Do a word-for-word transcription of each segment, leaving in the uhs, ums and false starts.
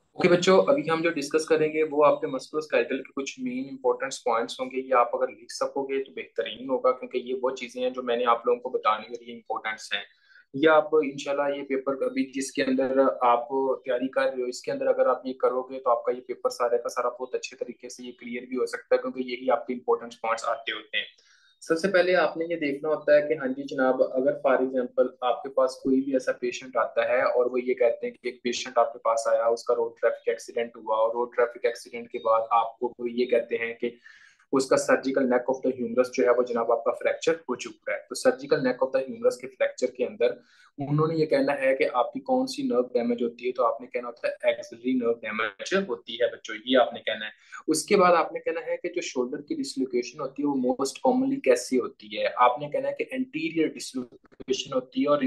Okay बच्चों, अभी हम जो डिस्कस करेंगे वो आपके मस्कुलोस्केलेटल के कुछ मेन इंपॉर्टेंट पॉइंट्स होंगे। ये आप अगर लिख सकोगे तो बेहतरीन होगा, क्योंकि ये वो चीजें हैं जो मैंने आप लोगों को बतानी और ये इंपॉर्टेंट्स हैं। ये आप इंशाल्लाह ये पेपर अभी जिसके अंदर आप तैयारी कर रहे हो, इसके अंदर अगर आप ये करोगे तो आपका ये पेपर सारा का सारा बहुत अच्छे तरीके से ये क्लियर भी हो सकता है, क्योंकि यही आपके इंपॉर्टेंट पॉइंट्स आते होते हैं। सबसे पहले आपने ये देखना होता है कि हाँ जी जनाब, अगर फॉर एग्जांपल आपके पास कोई भी ऐसा पेशेंट आता है और वो ये कहते हैं कि एक पेशेंट आपके पास आया, उसका रोड ट्रैफिक एक्सीडेंट हुआ, और रोड ट्रैफिक एक्सीडेंट के बाद आपको वो ये कहते हैं कि उसका surgical neck of the humerus जो है वो जनाब आपका फ्रैक्चर हो चुका है। तो surgical neck of the humerus के फ्रैक्चर के अंदर उन्होंने ये कहना है कि आपकी कौन सी नर्व डैमेज होती है, तो आपने कहना होता है एक्सिलरी नर्व डैमेज होती है बच्चों, ये आपने कहना है। उसके बाद आपने कहना है कि जो शोल्डर की डिसलोकेशन होती है वो मोस्ट कॉमनली कैसी होती है, आपने कहना है कि एंटीरियर डिसलोकेशन होती है और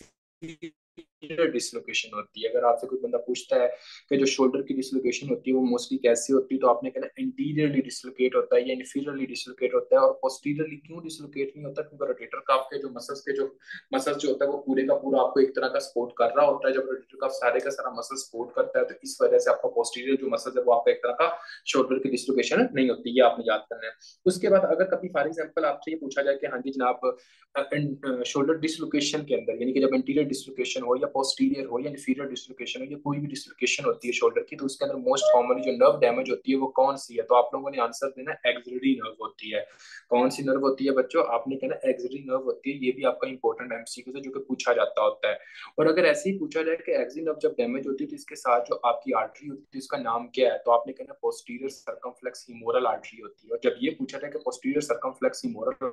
डिसलोकेशन होती है। अगर आपसे कोई बंदा पूछता है कि जो शोल्डर की डिसलोकेशन होती है वो मोस्टली कैसी होती है, तो आपने कहना एंटीरियरली डिसलोकेट होता है या इन्फीरियरली डिसलोकेट होता है। और पोस्टीरियरली क्यों डिसलोकेट नहीं होता, क्योंकि रोटेटर काफ के जो मसल्स के जो मसल्स जो होता है वो पूरे का पूरा आपको एक तरह का सपोर्ट कर रहा होता है। जब रोटेटर काफ सारे का सारा मसल सपोर्ट करता है तो इस वजह से आपका पोस्टीरियर जो मसल है वो आपका एक तरह का शोल्डर की डिसलोकेशन नहीं होती, ये आपने याद करना है। उसके बाद अगर कभी फॉर एग्जाम्पल आपसे ये पूछा जाए कि हाँ जी जनाब, शोल्डर डिसलोकेशन के अंदर यानी कि जब इंटीरियर डिसलोकेशन हो या पोस्टीरियर हो या इंफीरियर डिसलोकेशन हो या कोई भी डिसलोकेशन होती है शोल्डर की, तो उसके अंदर मोस्ट कॉमनली जो नर्व डैमेज होती है वो कौन सी है, तो आप लोगों ने आंसर देना एक्सिलरी नर्व होती है। कौन सी नर्व होती है बच्चों, आपने कहना एक्सिलरी नर्व होती है। ये भी आपका इंपॉर्टेंट एमसीक्यू से जो कि पूछा जाता होता है। और अगर ऐसे ही पूछा जाए कि एक्सिलरी नर्व जब डैमेज होती है तो इसके साथ जो आपकी आर्टरी होती है उसका नाम क्या है, तो आपने कहना पोस्टीरियर सर्कमफ्लेक्स फीमोरल आर्टरी होती है। और जब ये पूछा जाए कि पोस्टीरियर सर्कमफ्लेक्स फीमोरल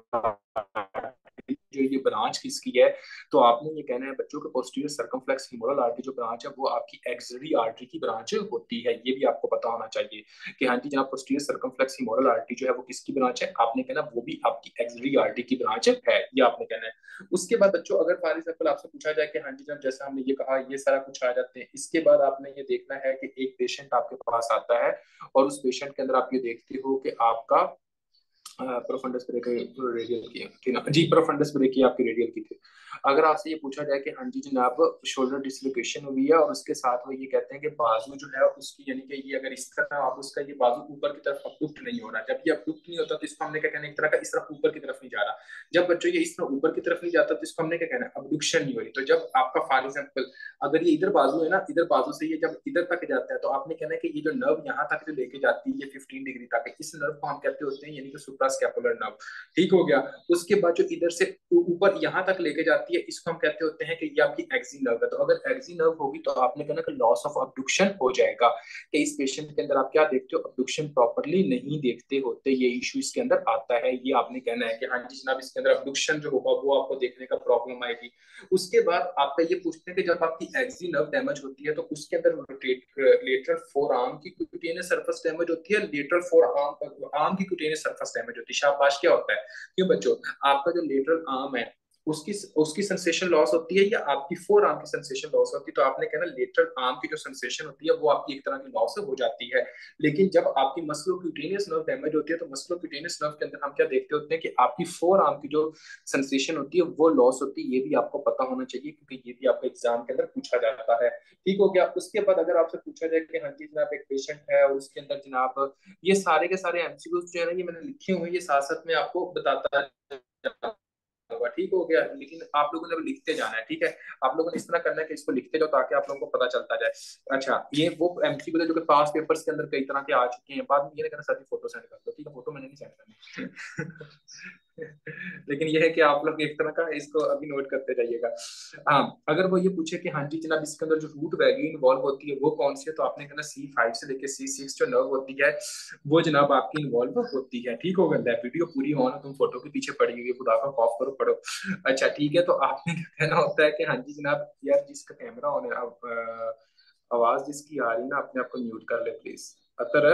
जो ये ब्रांच किसकी है, तो आपने ये कहना है बच्चों के पोस्टीरियर सर्कमफ्लेक्स फीमोरल आर्टरी जो ब्रांच है वो आपकी एक्सिलरी आर्टरी की ब्रांच होती है। ये भी आपको पता होना चाहिए कि हाँ जी जनाब, पोस्टीरियर सर्कमफ्लेक्स फीमोरल आर्टरी जो है वो किसकी ब्रांच है, आपने कहना वो भी आपकी एक्सिलरी आर्टरी की ब्रांच है, ये आपने कहना है। उसके बाद बच्चों अगर फॉर एग्जाम्पल आपसे पूछा जाए कि हाँ जी जनाब, जैसा हमने ये कहा ये सारा कुछ आ जाते हैं, इसके बाद आपने ये देखना है कि एक पेशेंट आपके पास आता है और उस पेशेंट के अंदर आप ये देखते हो कि आपका प्रोफंडस ब्रेक रेडियल की थी ना जी, प्रोफंडस ब्रेक की आपकी रेडियल की थी। अगर आपसे ये पूछा जाए कि हाँ जी जनाब शोल्डर डिसलोकेशन हुई है और उसके साथ वो ये कहते हैं कि बाजू जो है उसकी यानी कि ये अगर इस तरह आप उसका ये बाजू ऊपर की तरफ अबडुक्ट नहीं हो रहा, जब ये अबडुक्ट नहीं होता तो इसको हमने क्या कहना है, एक तरह का इस तरह ऊपर की तरफ नहीं जा रहा। जब बच्चों ये इस तरह ऊपर की तरफ नहीं जाता तो इसको हमने क्या कहना है, अबडुक्शन नहीं हो रही। तो जब आपका फॉर एग्जाम्पल अगर ये इधर बाजू है ना, इधर बाजू से ये जब इधर तक जाता है तो आपने कहना है कि ये जो नर्व यहाँ तक जो लेके जाती है ये फिफ्टीन डिग्री तक है, इस नर्व को हम कहते होते हैं यानी कि सुप्रास्कैपुलर नर्व। ठीक हो गया। उसके बाद जो इधर से ऊपर यहाँ तक लेके जाती है इसको हम कहते होते हैं कि ये आपकी एक्सी नर्व है। तो अगर एक्सी नर्व होगी तो आपने कहना कि लॉस ऑफ अब्डक्शन हो जाएगा, कि इस पेशेंट के अंदर आप क्या देखते हो, अब्डक्शन प्रॉपरली नहीं देखते होते, ये इशू इसके अंदर आता है। ये आपने कहना है कि हाँ जी जनाब इसके अंदर अब्डक्शन जो होगा वो आपको देखने का प्रॉब्लम आएगी। उसके बाद आपका ये पूछते हैं कि जब आपकी एक्सी नर्व डैमेज होती है तो उसके अंदर लेटरल फोर आर्म की क्यूटेनियस सरफेस डैमेज होती है, लेटरल फोर आर्म आर्म की क्यूटेनियस सरफेस डैमेज होती है। शाबाश, क्या होता है क्यों बच्चों, आपका जो लेटरल आर्म है उसकी उसकी सेंसेशन लॉस होती है या आपकी फोर आर्म की सेंसेशन लॉस होती है, तो आपने कहना लेटरल आर्म की जो सेंसेशन होती है वो आपकी एक तरह की लॉस हो जाती है। लेकिन जब आपकी मस्कुलोक्यूटेनियस नर्व डैमेज होती है तो मस्कुलोक्यूटेनियस नर्व के अंदर हम क्या देखते होते हैं कि आपकी फोर आर्म की जो सेंसेशन होती है वो लॉस होती है। ये भी आपको पता होना चाहिए क्योंकि ये भी आपको एग्जाम के अंदर पूछा जाता है। ठीक हो गया। उसके बाद अगर आपसे पूछा जाए कि हाँ जी जनाब एक पेशेंट है और उसके अंदर जनाब ये सारे के सारे एमसीक्यूज जो है ना ये मैंने लिखे हुए हैं, ये साथ साथ में आपको बताता होगा। ठीक हो गया। लेकिन आप लोगों ने अब लिखते जाना है, ठीक है। आप लोगों ने इस तरह करना है कि इसको लिखते जाओ ताकि आप लोगों को पता चलता जाए। अच्छा, ये वो एमसीक्यू है जो कि पास पेपर्स के अंदर कई तरह के आ चुके हैं। बाद में ये नहीं करना सर फोटो सेंड कर दो, ठीक है, फोटो मैंने नहीं सेंड करनी। लेकिन ये है कि आप लोग एक तरह का इसको अभी नोट करते जाइएगा। हाँ, अगर वो ये पूछे कि हाँ जी जनाब इसके अंदर जो रूट वैल्यू इन्वॉल्व होती है वो कौन सी है, तो आपने कहना सी फाइव से लेके सी सिक्स जो नर्व होती है वो जनाब आपकी इन्वॉल्व होती है। ठीक होगा। वीडियो पूरी ऑन है, तुम फोटो के पीछे पड़ी हुई है, खुदा का खौफ करो, पढ़ो। अच्छा ठीक है। तो आपने क्या कहना होता है कि हाँ जी जनाब यार जिसका कैमरा ऑन है, अब अ, आवाज जिसकी आ रही है ना अपने आप को म्यूट कर ले प्लीज। अतर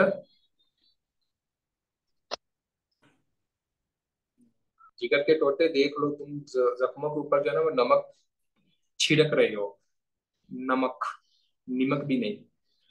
जिगर के टोटे देख लो तुम, ज- जख्मों के ऊपर जो है ना वो नमक छिड़क रहे हो। नमक, निमक भी नहीं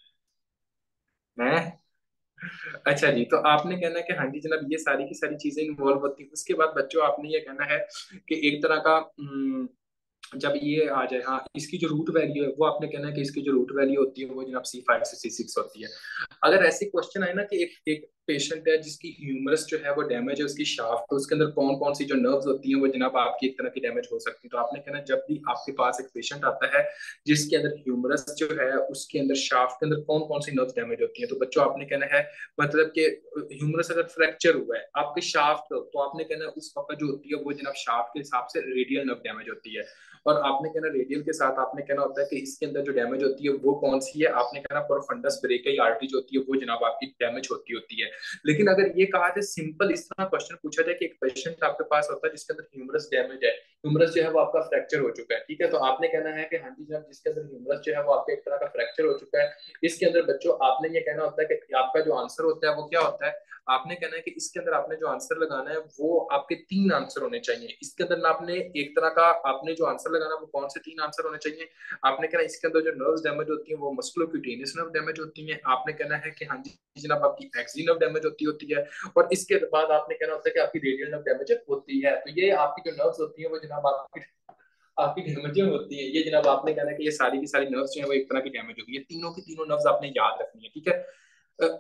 है। अच्छा जी, तो आपने कहना है कि हाँ जी जनाब ये सारी की सारी चीजें इन्वॉल्व होती है। उसके बाद बच्चों आपने ये कहना है कि एक तरह का जब ये आ जाए, हाँ इसकी जो रूट वैल्यू है वो आपने कहना है कि इसकी जो रूट वैल्यू होती है वो जनाब सी फाइव से सी सिक्स होती है। अगर ऐसे क्वेश्चन आए ना कि एक एक पेशेंट है जिसकी ह्यूमरस जो है वो डैमेज है, उसकी शाफ्ट, तो उसके अंदर कौन कौन सी जो नर्व्स होती हैं वो जनाब आपकी एक तरह की डैमेज हो सकती है, तो आपने कहना जब भी आपके पास एक पेशेंट आता है जिसके अंदर ह्यूमरस जो है उसके अंदर शाफ्ट के अंदर कौन कौन सी नर्व्स डैमेज होती है, तो बच्चों आपने कहना है मतलब कि ह्यूमरस अगर फ्रैक्चर हुआ है आपके शाफ्ट, तो आपने कहना है उस वक्त जो होती है वो जनाब शाफ्ट के हिसाब से रेडियल नर्व डैमेज होती है। और आपने कहना रेडियल के साथ आपने कहना होता है कि इसके अंदर जो डैमेज होती है वो कौन सी है, आपने कहना प्रोफंडस ब्रेकियाई आर्टरी जो होती है वो जनाब आपकी डैमेज होती होती है। लेकिन अगर ये कहा जाए सिंपल इस तरह क्वेश्चन पूछा जाए कि एक पेशेंट आपके पास होता है जिसके अंदर ह्यूमरस डैमेज है, ह्यूमरस जो है वो आपका फ्रैक्चर हो चुका है, ठीक है, तो आपने कहना है कि हाँ जी जनाब जिसके अंदर ह्यूमरस जो है वो आपका एक तरह का फ्रैक्चर हो चुका है, इसके अंदर बच्चों आपने ये कहना होता है कि आपका जो आंसर होता है वो क्या होता है, आपने कहना है कि इसके अंदर आपने जो आंसर लगाना है वो आपके तीन आंसर होने चाहिए। इसके अंदर ना आपने एक तरह का आपने जो आंसर लगाना वो कौन से तीन आंसर होने चाहिए, आपने कहना इसके अंदर जो नर्व्स डैमेज होती है वो मस्कुलोक्यूटेनियस नर्व डैमेज होती है, आपने कहना है कि हाँ जी जनाब आपकी एक्सी नर्व डैमेज होती होती है, और इसके बाद आपने कहना होता है कि आपकी रेडियल नर्व डैमेज होती है। तो ये आपकी जो नर्व्स होती है वो जनाब आपकी आपकी डैमेजिंग होती है, ये जनाब आपने कहना है कि ये सारी की सारी नर्व्स जो है वो एक तरह की डैमेज होगी, ये तीनों की तीनों नर्व्स आपने याद रखनी है, ठीक है।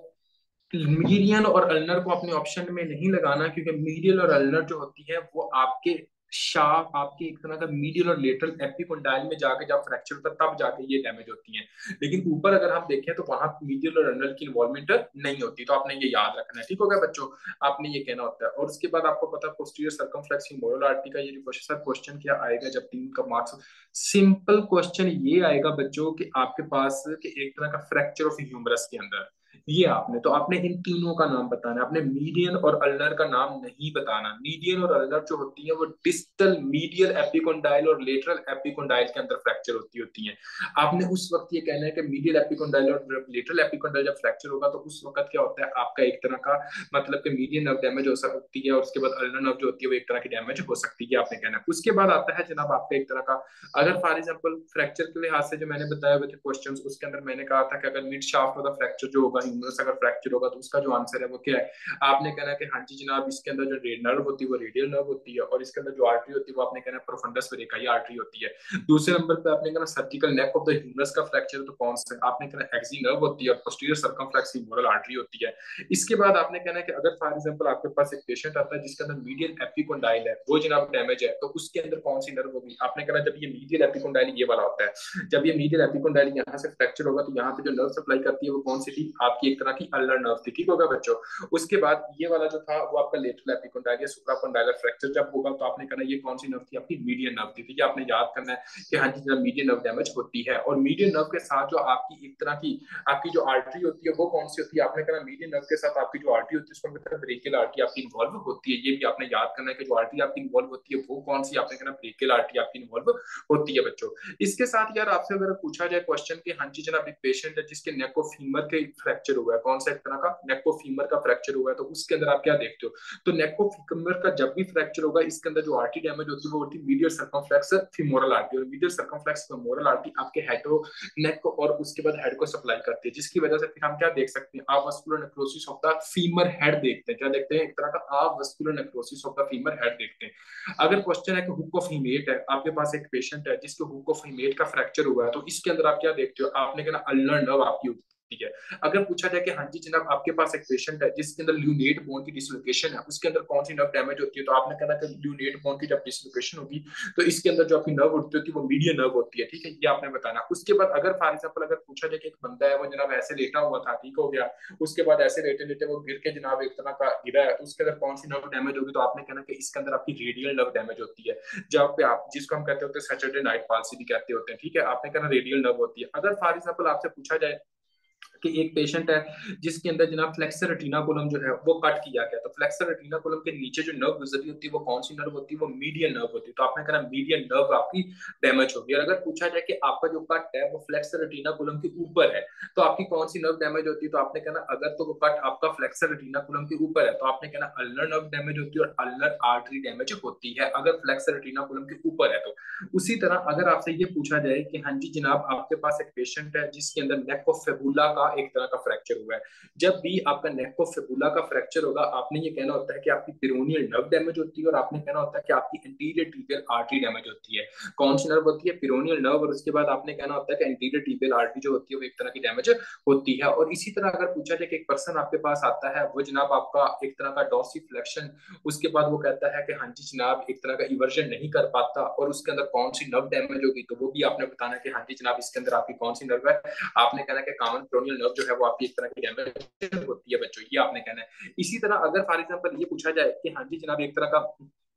मीडियन और अल्नर को अपने ऑप्शन में नहीं लगाना, क्योंकि मीडियल और अल्नर जो होती है वो आपके शाफ्ट आपके एक तरह का मीडियल और लेटरल एपिकोंडाइल में जाके जब फ्रैक्चर होता है तब जाके ये डैमेज होती हैं। लेकिन ऊपर अगर हम देखें तो वहां मीडियल और अल्नर की इन्वॉल्वमेंट नहीं होती, तो आपने ये याद रखना है, ठीक होगा बच्चों, आपने ये कहना होता है। और उसके बाद आपको पता है पोस्टीरियर सर्कमफ्लेक्स मोरल आर्टरी का ये जो क्वेश्चन क्वेश्चन क्या आएगा जब तीन का मार्क्स, सिंपल क्वेश्चन ये आएगा बच्चों कि आपके पास कि एक तरह का फ्रैक्चर ऑफ ह्यूमरस के अंदर, ये आपने तो आपने इन तीनों का नाम बताना है, आपने मीडियन और अल्नर का नाम नहीं बताना। मीडियन और अल्नर जो होती है वो डिस्टल मीडियल एपिकोंडाइल और लेटरल एपिकोंडाइल के अंदर फ्रैक्चर होती होती है। आपने उस वक्त ये कहना है कि मीडियल एपिकोंडाइल और लेटरल एपिकोंडाइल जब फ्रैक्चर होगा तो उस वक्त क्या होता है आपका एक तरह का मतलब कि मीडियन नर्व डैमेज हो सकती है, और उसके बाद अल्नर नर्व जो होती है वो एक तरह की डैमेज हो सकती है, आपने कहना है। उसके बाद आता है जनाब आपका एक तरह का, अगर फॉर एग्जाम्पल फ्रैक्चर के लिहाज से जो मैंने बताया हुए थे क्वेश्चन, उसके अंदर मैंने कहा था कि अगर मिड शाफ्ट वाला फ्रैक्चर जो होगा ह्यूमरस अगर फ्रैक्चर होगा तो उसका जो आंसर है वो क्या है, आपने कहना है कि हाँ जी जनाब इसके अंदर जो नर्व होती है वो रेडियल नर्व होती है, और इसके अंदर जो आर्टरी होती है वो आपने कहना है प्रोफंडस वेरिकाई आर्टरी होती है। दूसरे नंबर पे आपने कहना surgical neck of the humerus का फ्रैक्चर तो कौन सा है, आपने कहना एक्सी नर्व होती है और पोस्टीरियर सर्कमफ्लेक्स मोरल आर्टरी होती है। इसके बाद आपने कहना है कि अगर फॉर एग्जाम्पल आपके पास एक पेशेंट आता है जिसके अंदर मीडियल एपिकोंडाइल है वो जनाब डैमेज है, तो उसके अंदर कौन सी नर्व होगी, आपने कहना जब ये मीडियल एपिकोंडाइल ये वाला होता है, जब ये मीडियल एपिकोंडाइल यहाँ से फ्रैक्चर होगा तो यहाँ पे जो नर्व सप्लाई करती है वो कौन सी थी, आपकी एक तरह की अल्नर नर्व थी, ठीक होगा बच्चों। उसके बाद ये वाला जो था वो आपका लेटरल एपिकोंडाइल या सुप्राकोंडाइलर फ्रैक्चर जब होगा तो आपने कहना ये कौन सी नर्व थी, आपकी मीडियन नर्व थी, ठीक है, आपने याद करना है कि हाँ जी जब मीडियन नर्व डैमेज होती है, और मीडियन नर्व के साथ जो आपकी एक तरह की आपकी जो आर्टरी होती है वो कौन सी होती है, आपने कहना मीडियन नर्व के साथ आपकी जो आर्टरी होती है उसको कहते हैं ब्रेकियल आर्टरी आपकी इन्वॉल्व होती है, ये भी आपने याद करना है कि जो आर्टरी आपकी इन्वॉल्व होती है वो कौन सी, आपने कहना ब्रेकियल आर्टरी आपकी इन्वॉल्व होती है बच्चों। इसके साथ यार आपसे अगर पूछा जाए क्वेश्चन कि हाँ जी जनाब एक पेशेंट है जिसके नेक ऑफ फीमर के फ्रैक्चर हुआ है, कौन सा एक तरह का नेक ऑफ फीमर का फ्रैक्चर हुआ है, तो उसके अंदर आप क्या देखते हो, तो नेक ऑफ फीमर का जब भी फ्रैक्चर होगा इसके अंदर जो आर्टरी डैमेज होती है वो होती है मीडियल सर्कमफ्लेक्स फीमोरल आर्टरी, और मीडियल सर्कमफ्लेक्स फीमोरल आर्टरी आपके हेड को नेक को और उसके बाद हेड को सप्लाई करती है, जिसकी वजह से फिर हम क्या देख सकते हैं, avascular necrosis of the femur head देखते हैं, क्या देखते हैं, एक तरह का avascular necrosis of the femur head देखते हैं। अगर क्वेश्चन है कि हुक ऑफ हीमेट है, आपके पास एक पेशेंट है जिसके हुक ऑफ हीमेट का फ्रैक्चर हुआ है, तो इसके अंदर आप क्या देखते हो, आपने कहना अल्नर नर्व आपकी ठीक है। अगर पूछा जाए कि हाँ जी जनाब आपके पास एक पेशेंट है जिसके अंदर ल्यूनेट बोन की डिसलोकेशन है, उसके अंदर कौन सी नर्व डैमेज होती है, तो आपने कहना कि ल्यूनेट बोन की जब डिसलोकेशन होगी तो इसके अंदर जो आपकी नर्व होती है वो मीडियन नर्व होती है, ठीक है, ये आपने बताना। उसके बाद अगर फॉर एग्जाम्पल अगर पूछा जाए कि एक बंदा है वो जनाब ऐसे लेटा हुआ था, ठीक हो गया, उसके बाद ऐसे लेटे लेटे वो गिर के जनाब एक तरह का गिरा है, तो उसके अंदर कौन सी नर्व डैमेज होगी, तो आपने कहना कि इसके अंदर आपकी रेडियल नर्व डैमेज होती है, जब पे आप जिसको हम कहते होते हैं सैटरडे नाइट पाल्सी भी कहते होते हैं, ठीक है, आपने कहना रेडियल नर्व होती है। अगर फॉर एग्जाम्पल आपसे पूछा जाए कि एक पेशेंट है जिसके अंदर जनाब फ्लेक्सर रेटिना कोलम जो है वो कट किया गया, तो फ्लेक्सर रेटिना कोलम के नीचे जो नर्व गुजरी होती है वो कौन सी नर्व होती है, वो मीडियन नर्व होती है, तो आपने कहना मीडियन नर्व आपकी डैमेज होगी। और अगर पूछा जाए कि आपका जो कट है वो फ्लेक्सर रेटिना कोलम के ऊपर है तो आपकी कौन सी नर्व डैमेज होती है, तो आपने कहना अगर तो वो कट आपका फ्लेक्सर रेटिना कोलम के ऊपर है तो आपने कहना अल्नर नर्व डैमेज होती है और अल्नर आर्टरी डैमेज होती है, अगर फ्लेक्सर रेटिना कोलम के ऊपर है तो। उसी तरह अगर आपसे ये पूछा जाए कि हाँ जी जनाब आपके पास एक पेशेंट है जिसके अंदर नेक ऑफ फेबुला का वहां एक तरह का फ्रैक्चर हुआ है। जब भी आपका नेक ऑफ फिबुला का फ्रैक्चर होगा, आपने ये कहना होता है कि आपकी पेरोनियल नर्व डैमेज होती है, और आपने कहना होता है कि आपकी एंटीरियर टिबियल आर्टरी डैमेज होती है। कौन सी नर्व होती है? Peroneal nerve. और उसके बाद आपने कहना होता है कि एंटीरियर टिबियल आर्टरी जो होती है वो एक तरह की डैमेज होती है। और इसी तरह अगर पूछा जाए कि एक पर्सन आपके पास आता है, वो जनाब आपका एक तरह का डॉर्सिफ्लेक्शन, उसके बाद वो कहता है कि हाँ जी जनाब एक तरह का इवर्जन नहीं कर पाता, और उसके अंदर कौन सी नर्व डैमेज होगी, तो वो भी आपने बताना है कि हाँ जी जनाब इसके अंदर आपकी कौन सी नर्व है। आपने कहना है कि कॉमन पेरोनियल नर्व जो है वो आपकी एक तरह की डैमेज होती है बच्चों, ये आपने कहना है। इसी तरह अगर फॉर एग्जाम्पल ये पूछा जाए कि हाँ जी जनाब एक तरह का,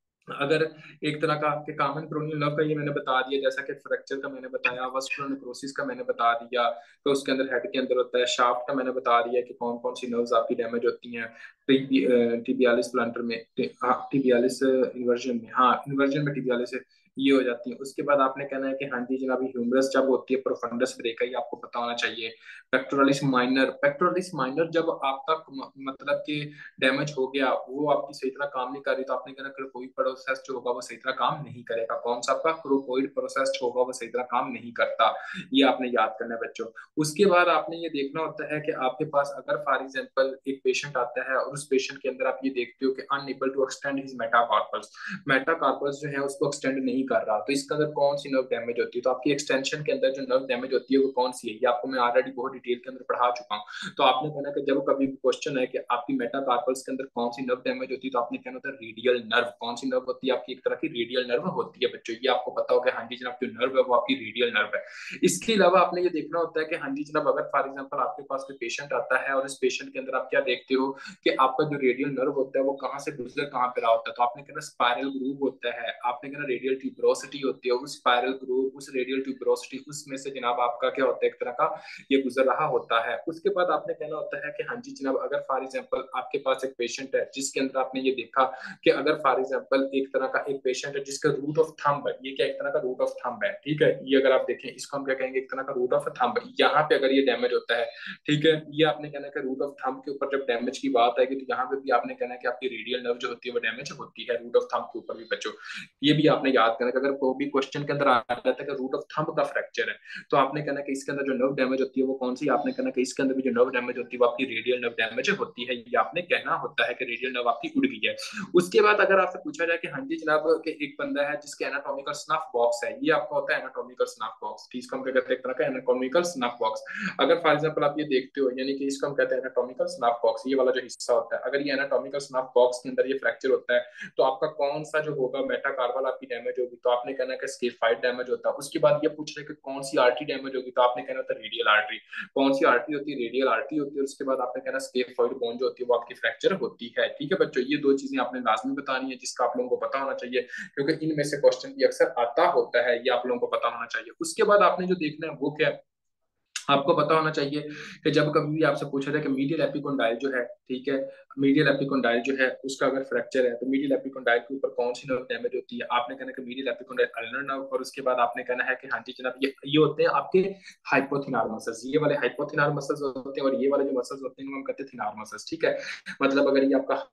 अगर एक तरह का आपके कॉमन पेरोनियल नर्व का ये मैंने बता दिया, जैसा कि फ्रैक्चर का मैंने बताया, वस्कुलर नेक्रोसिस का मैंने बता दिया, तो उसके अंदर हेड के अंदर होता है, शाफ्ट का मैंने बता दिया कि कौन कौन सी नर्व्स आपकी डैमेज होती हैं, टिबियालिस प्लांटर में, टिबियालिस इन्वर्जन में, हाँ इन्वर्जन में टिबियालिस ये हो जाती है। उसके बाद आपने कहना है कि हाँ जी जनाब ह्यूमरस जब होती है, प्रोफंडस ब्रेका, ये आपको पता होना चाहिए। पेक्टोरलिस माइनर, पेक्टोरलिस माइनर जब आपका मतलब कि डैमेज हो गया, वो आपकी सही तरह काम नहीं कर रही, तो आपने कहना क्रोकोइड प्रोसेस जो होगा वो सही तरह काम नहीं करेगा। कौन सा? आपका क्रोकोइड प्रोसेस होगा वो सही तरह काम नहीं करता, ये आपने याद करना है बच्चों। उसके बाद आपने ये देखना होता है कि आपके पास अगर फॉर एग्जांपल एक पेशेंट आता है और उस पेशेंट के अंदर आप ये देखते हो कि unable to extend his metacarpals, metacarpals जो है उसको एक्सटेंड नहीं कर रहा, तो इसके अंदर कौन सी नर्व डैमेज होती है? तो आपकी एक्सटेंशन के अंदर जो नर्व डैमेज होती है वो कौन सी है, ये आपको मैं ऑलरेडी बहुत डिटेल के अंदर पढ़ा चुका हूँ। तो आपने कहना कि जब कभी क्वेश्चन है कि आपकी मेटाकार्पल्स के अंदर कौन सी नर्व डैमेज होती है, तो आपने कहना होता है रेडियल नर्व। कौन सी नर्व होती है? आपकी एक तरह की रेडियल नर्व होती है बच्चों, ये आपको पता होगा। हाँ जी जनाब जो नर्व है वो आपकी रेडियल नर्व है। इसके अलावा आपने ये देखना होता है कि हाँ जी जनाब अगर फॉर एग्जाम्पल आपके पास कोई पेशेंट आता है और इस पेशेंट के अंदर आप क्या देखते हो कि आपका जो रेडियल नर्व होता है वो कहाँ से गुजर कहाँ पे रहा होता है, तो आपने कहना स्पायरल ग्रूव होता है, आपने कहना रेडियल ट्यूबरोसिटी होती है, उस स्पायरल ग्रूव, उस रेडियल ट्यूबरोसिटी, उसमें से जनाब आपका क्या होता है एक तरह का ये गुजर रहा होता है। उसके बाद आपने कहना होता है कि हाँ जी जनाब अगर फॉर एग्जाम्पल आपके पास एक पेशेंट है जिसके अंदर आपने ये देखा कि अगर फॉर एग्जाम्पल एक तरह का एक पेशेंट है जिसका रूट ऑफ थंब है, ये क्या एक तरह का रूट ऑफ थंब है, ठीक है, ये अगर आप देखें इसको हम क्या कहेंगे, एक तरह का रूट ऑफ थंब, यहाँ पे अगर ये डैमेज होता है, ठीक है, ये आपने कहना है कि रूट ऑफ थंब के ऊपर जब डैमेज की बात आएगी तो यहाँ पे भी आपने कहना है कि आपकी रेडियल नर्व जो होती है वो डैमेज होती है रूट ऑफ थंब के ऊपर भी बच्चों, ये भी आपने याद करना है। अगर कोई भी क्वेश्चन के अंदर आ जाता है कि रूट ऑफ थंब का फ्रैक्चर है, तो आपने कहना कि इसके अंदर जो नर्व डैमेज होती है वो कौन सी, आपने कहना कि इसके अंदर भी जो नर्व डैमेज होती है वो आपकी रेडियल नर्व डैमेज होती है, ये आपने कहना होता है कि रेडियल नर्व आपकी उड़ गई है। उसके बाद अगर आपसे पूछा जाए कि हाँ जी जनाब कि एक बंदा है जिसके एनाटॉमिकल स्नफ बॉक्स है, ये आपका होता है एनाटॉमिकल स्नफ बॉक्स, इसको हम क्या कहते हैं एक तरह का एनाटॉमिकल स्नफ बॉक्स। अगर फॉर एग्जांपल आप ये देखते हो, यानी कि इसको हम कहते हैं एनाटॉमिकल स्नफ बॉक्स, ये वाला जो हिस्सा होता है, अगर ये एनाटॉमिकल स्नफ बॉक्स के अंदर ये फ्रैक्चर होता है तो आपका कौन सा जो होगा मेटाकार्पल आपकी डैमेज होगी, तो आपने कहना है कि स्केफाइड डैमेज होता है। उसके बाद ये पूछ रहे कि कौन सी आर्टरी डैमेज होगी, तो आपने कहना होता है रेडियल आर्टरी। कौन सी आर्टरी होती है? रेडियल आर्टरी होती है। उसके बाद आपने कहना स्केफाइड बोन जो होती है वो आपकी फ्रैक्चर होती है। ठीक है बच्चों, ये दो चीजें आपने लाजमी बतानी है जिसका आप लोगों को पता होना चाहिए, क्योंकि इनमें से क्वेश्चन भी अक्सर आता होता है, ये आप लोगों को पता होना चाहिए। उसके बाद आपने जो देखना है वो क्या है, आपको पता होना चाहिए कि जब कभी भी आपसे पूछा जाए कि मीडियल एपिकोंडाइल जो है, ठीक है, मीडियल एपिकोंडाइल जो है उसका अगर फ्रैक्चर है तो मीडियल एपिकोंडाइल के ऊपर कौन सी नर्व डैमेज होती है, आपने कहना कि मीडियल एपिकोंडाइल अल्नर नर्व। और उसके बाद आपने कहना है कि हाँ जी जनाब ये ये होते हैं आपके हाइपोथिनार मसल्स, ये वाले हाइपोथिनार मसल्स होते हैं, और ये वाले जो मसल्स होते हैं हम कहते हैं थिनार मसल्स। ठीक है, मतलब अगर ये आपका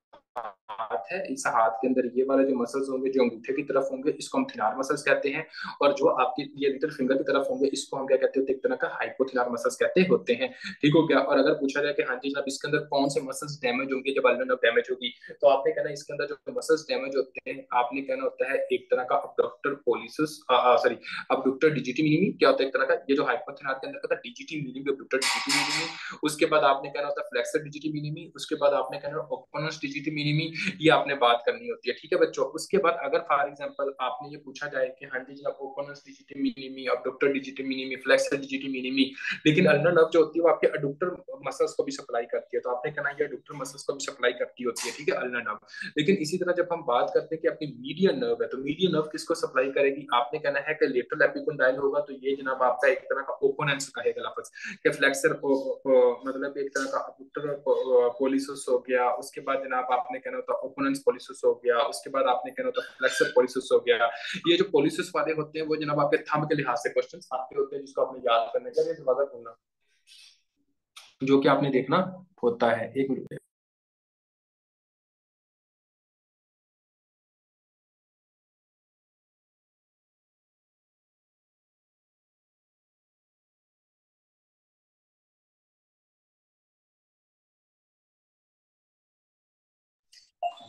हाथ है, इस हाथ के अंदर ये वाले जो मसल्स होंगे जो अंगूठे की तरफ होंगे इसको हम थिनार मसल्स कहते हैं, और जो आपके ये लिटिल फिंगर की तरफ होंगे इसको हम क्या कहते हैं, एक तरह का हाइपोथिनार मसल्स कहते होते हैं। ठीक हो गया। और अगर पूछा जाए कि हाँ जी जनाब इसके अंदर कौन से मसल्स डैमेज होंगे जब अल्नर नर्व डैमेज होगी, तो आपने कहना इसके अंदर जो मसल्स डैमेज होते हैं आपने कहना होता है एक तरह का abductor pollicis, sorry abductor digiti minimi, क्या होता है एक तरह का, ये जो हाइपोथिनार के अंदर का digiti minimi, abductor digiti minimi. उसके बाद आपने कहना होता है फ्लेक्सर डिजिटी मिनिमी। उसके बाद आपने कहना ओपनस डिजिटी मिनिमी, ये आपने बात करनी होती है। ठीक है बच्चों, उसके बाद अगर फॉर एग्जांपल आपने ये पूछा जाए कि हाँ जी जनाब opponens digiti minimi, abductor digiti minimi, flexor digiti minimi, लेकिन अल्नर नर्व जो होती है वो आपके अडुक्टर मसल्स को भी सप्लाई करती है, तो आपने कहना ये अडुक्टर मसल्स को भी सप्लाई करती होती है। ठीक है, अल्नर नर्व। लेकिन इसी तरह जब हम बात करते हैं कि अपनी मीडियन नर्व है, तो मीडियन नर्व किसको सप्लाई करेगी, आपने कहना है कि लेटरल एपिकोंडाइल होगा, तो ये जनाब आपका एक तरह का ओपोनेंस कहेगा लफ्ज कि फ्लेक्सर मतलब एक तरह का अबडक्टर पोलिसस हो गया। उसके बाद जनाब आपने कहना होता है ओपोनेंस पोलिसस हो गया। उसके बाद आपने कहना होता है फ्लेक्सर पोलिसस हो गया। ये जो पोलिसस वाले होते हैं वो जनाब आपके थंब के लिहाज से क्वेश्चन आते होते हैं जिसको आपने याद करने का, ये दोबारा बोलना जो कि आपने देखना होता है। एक मिनट।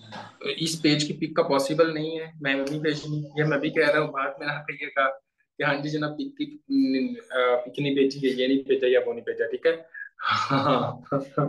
इस पेज की पिक का पॉसिबल नहीं है, मैं नहीं भेजनी, ये मैं भी कह रहा हूँ, बात मैंने आपको ये कहा कि हाँ जी जनाब पिक पिक पिक नहीं भेजी है, ये नहीं भेजा या वो नहीं भेजा, ठीक है। हाँ।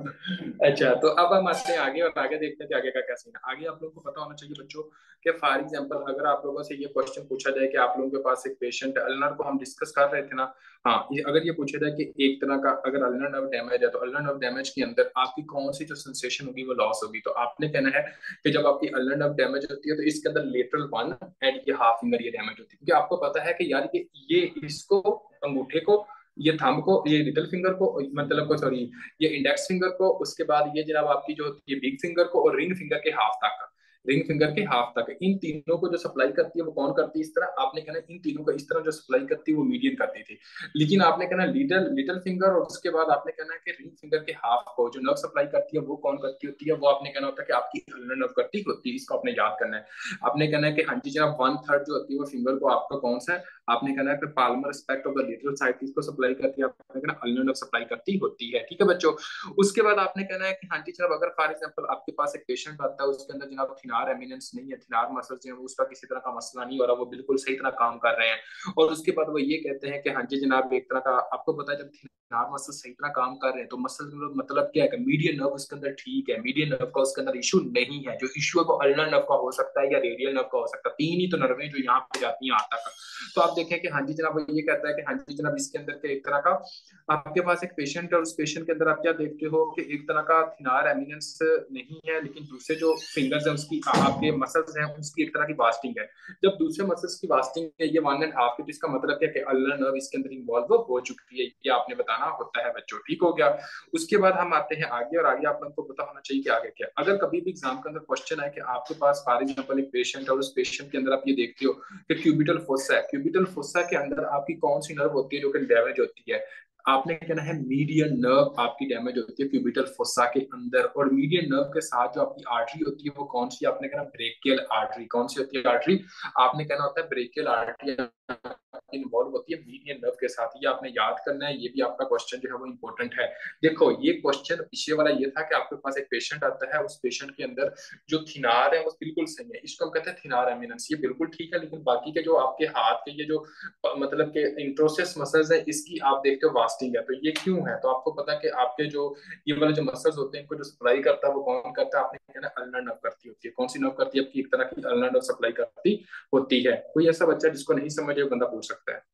अच्छा, तो अब हम आते हैं आगे और आगे देखते हैं कि आगे का क्या सीन है। आगे आप लोगों को पता होना चाहिए बच्चों कि फॉर एग्जांपल अगर आप लोगों से ये क्वेश्चन पूछा जाए कि आप लोगों के पास एक पेशेंट है, अल्नर को हम डिस्कस कर रहे थे ना। हाँ, ये अगर ये पूछा जाए कि एक तरह का अगर अल्नर नर्व डैमेज है, तो अल्नर नर्व डैमेज के अंदर आपकी कौन सी जो सेंसेशन होगी वो लॉस होगी, तो आपने कहना है कि जब आपकी अल्नर नर्व डैमेज होती है तो इसके अंदर लेटरल वन एंड ये हाफ फिंगर ये डैमेज होती है, क्योंकि आपको पता है कि यार ये ये इसको अंगूठे को, ये थंब को, ये लिटिल फिंगर को, मतलब को सॉरी, ये इंडेक्स फिंगर को, उसके बाद ये जनाब आपकी जो होती है बिग फिंगर को, और रिंग फिंगर के हाफ तक, रिंग फिंगर के हाफ तक, इन तीनों को जो सप्लाई करती है वो कौन करती है इस तरह, आपने कहना इन तीनों को इस तरह जो सप्लाई करती है वो मीडियन करती थी। लेकिन आपने कहना लिटिल लिटिल फिंगर और उसके बाद आपने कहना है कि रिंग फिंगर के हाफ को जो नर्व सप्लाई करती है वो कौन करती होती है, वो आपने कहना होता है कि आपकी अल्नर नर्व करती होती है, इसको आपने याद करना है। आपने कहना है कि हाँ जी जनाब वन थर्ड जो होती है वो फिंगर को आपका कौन सा है, आपने कहना है कि palmar respect of the lateral side इसको सप्लाई करती है, आपने कहना अल्नर नर्व सप्लाई करती होती है, ठीक है बच्चों। उसके बाद आपने कहना है कि हाँ जी जनाब अगर फॉर एग्जांपल आपके पास एक पेशेंट आता है, उसके अंदर जनाब थिनार एमिनेंस नहीं है, थिनार मसल्स जो है उसका किसी तरह का मसला नहीं हो रहा, वो बिल्कुल सही तरह काम कर रहे हैं, और उसके बाद वो ये कहते हैं कि हाँ जी जनाब एक तरह का आपको पता है जब थिनार मसल सही तरह काम कर रहे हैं तो मसल मतलब क्या है कि मीडियन नर्व उसके अंदर ठीक है, मीडियन नर्व का उसके अंदर इशू नहीं है, जो इशू है वो अल्नर नर्व का हो सकता है या रेडियल नर्व का हो सकता है, तीन ही तो नर्वें जो यहाँ पे जाती हैं यहाँ तक। तो आप देखें कि हाँ जी जनाब वो ये कहता है कि हाँ जी जनाब इसके अंदर के एक तरह का आपके पास एक पेशेंट है, और उस पेशेंट के अंदर आप क्या देखते हो कि एक तरह का थिनार एमिनेंस नहीं है, लेकिन दूसरे जो फिंगर्स हैं उसकी आपके मसल्स हैं उसकी एक तरह की वास्टिंग है। जब दूसरे मसल्स की वास्टिंग है ये वन एंड हाफ की, तो इसका मतलब क्या कि अल्नर नर्व इसके अंदर इन्वॉल्व हो चुकी है, ये आपने बताना होता है बच्चों, ठीक हो गया। उसके बाद हम आते हैं आगे, और आगे आप लोगों को पता होना चाहिए कि आगे क्या। अगर कभी भी एग्जाम के अंदर क्वेश्चन है कि आपके पास फॉर एग्जाम्पल एक पेशेंट है और उस पेशेंट के अंदर आप ये देखते हो कि क्यूबिटल फोसा है, क्यूबिटल फोसा के अंदर आपकी कौन सी नर्व होती है जो कि डैमेज होती है, आपने कहना है मीडियन नर्व आपकी डैमेज होती है क्यूबिटल फोसा के अंदर, और मीडियन नर्व के साथ जो आपकी आर्टरी होती है वो कौन सी, आपने कहना ब्रेकियल आर्टरी, कौन सी होती है आर्टरी, आपने कहना होता है ब्रेकियल आर्टरी इन्वॉल्व होती है मीडियन नर्व के साथ, ये आपने याद करना है, ये भी आपका क्वेश्चन जो है वो इंपॉर्टेंट है। देखो ये क्वेश्चन पिछले वाला ये था कि आपके पास एक पेशेंट आता है, उस पेशेंट के अंदर जो थिनार है वो बिल्कुल सही है, इसको हम कहते हैं थिनार एमिनेंस, ये बिल्कुल ठीक है, लेकिन बाकी के जो आपके हाथ के ये जो मतलब के इंट्रोसिस मसल्स है इसकी आप देखते हो वास्टिंग है, तो ये क्यों है, तो आपको पता है कि आपके जो ये वाले जो मसल्स होते हैं इनको जो सप्लाई करता है वो कौन करता है, आपने कहना अल्नर नर्व करती होती है, कौन सी नर्व करती है आपकी, एक तरह की अल्नर नर्व सप्लाई करती होती है। कोई ऐसा बच्चा जिसको नहीं समझे वो बंदा पूछ सकता है।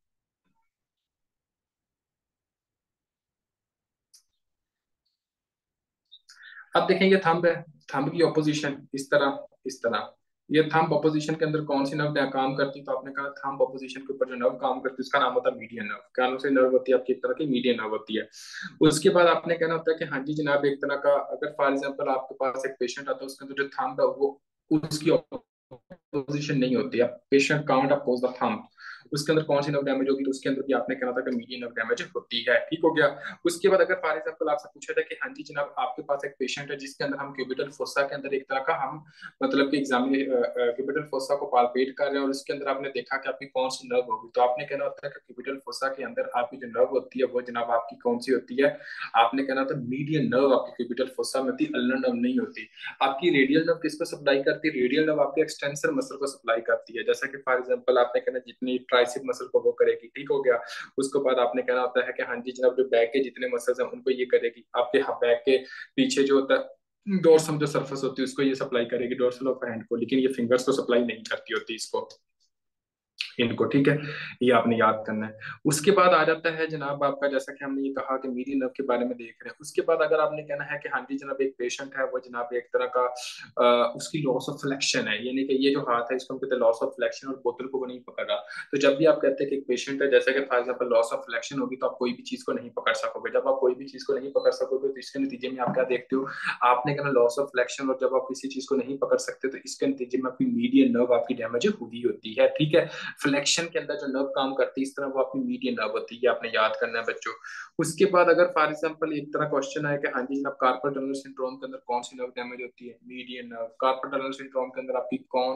अब देखेंगे थंब है, थंब की ऑपोजिशन इस तरह इस तरह, ये थंब ऑपोजिशन के अंदर कौन सी नर्व काम करती है, तो आपने कहा थंब ऑपोजिशन के ऊपर जो नर्व काम करती है उसका नाम होता है मीडियन नर्व, कानों से नर्व होती है आपकी एक तरह की मीडियन नर्व होती है। उसके बाद आपने कहना होता है कि हाँ जी जनाब एक तरह का अगर फॉर एग्जाम्पल आपके पास एक पेशेंट आता है उसके अंदर जो थंब है वो उसकी ऑपोजिशन नहीं होती है, patient can't oppose the thumb, उसके अंदर कौन सी नर्व डैमेज होगी, तो उसके अंदर भी आपने कहना था कि मीडियन नर्व डैमेज होती है, ठीक हो गया। उसके बाद अगर फॉर एग्जांपल आपसे पूछा था कि हाँ जी जनाब आपके पास एक पेशेंट है जिसके अंदर हम क्यूबिटल फोसा के अंदर एक तरह का हम मतलब कि एग्जाम क्यूबिटल फोसा को पालपेट कर रहे हैं और उसके अंदर आपने देखा कि आपकी कौन सी नर्व होगी, तो आपने कहना होता है कि क्यूबिटल फोसा के अंदर आपकी जो नर्व होती है वो जनाब आपकी कौन सी होती है, आपने कहना था मीडियन नर्व आपकी क्यूबिटल फोसा में होती, अल्नर नर्व नहीं होती। आपकी रेडियल नर्व किसको सप्लाई करती है, रेडियल नर्व आपके एक्सटेंसर मसल को सप्लाई करती है, जैसा कि फॉर एग्जांपल आपने कहना जितनी ट्राइसेप मसल को वो करेगी, ठीक हो गया। उसके बाद आपने कहना होता है कि हाँ जी जनाब जो बैक के जितने मसल्स हैं उनको ये करेगी, आपके बैक के पीछे जो होता है डोर्सम जो सरफेस होती है उसको ये सप्लाई करेगी, डोर्सल ऑफ हैंड को, लेकिन ये फिंगर्स को सप्लाई नहीं करती होती इसको, इनको, ठीक है। ये आपने याद करना है। उसके बाद आ जाता है जनाब आपका, जैसा कि हमने ये कहा कि मीडियन नर्व के बारे में देख रहे हैं, उसके बाद अगर आपने कहना है कि हाँ जी जनाब एक पेशेंट है वो जनाब एक तरह का आ, उसकी लॉस ऑफ फ्लेक्शन है, यानी कि ये जो हाथ है इसको हम कहते हैं लॉस ऑफ फ्लेक्शन, और बोतल को वो नहीं पकड़ रहा। तो जब भी आप कहते हैं कि एक पेशेंट है, जैसे कि for example loss of flexion होगी तो आप कोई भी चीज को नहीं पकड़ सकोगे, जब आप कोई भी चीज को नहीं पकड़ सकोगे तो इसके नतीजे में आप क्या देखते हो, आपने कहना लॉस ऑफ फ्लेक्शन, और जब आप किसी चीज को नहीं पकड़ सकते तो इसके नतीजे में आपकी मीडियन नर्व आपकी डैमेज हुई होती है, ठीक है। फ्लेक्शन के अंदर जो नर्व काम करती है इस तरह वो अपनी मीडियन नर्व होती है, आपने याद करना है बच्चों। उसके बाद अगर फॉर एग्जांपल एक तरह क्वेश्चन है कि हाँ जी जनाब कार्पल टनल सिंड्रोम के अंदर कौन सी नर्व डैमेज होती है, median nerve. Carpal tunnel syndrome के अंदर आपकी कौन से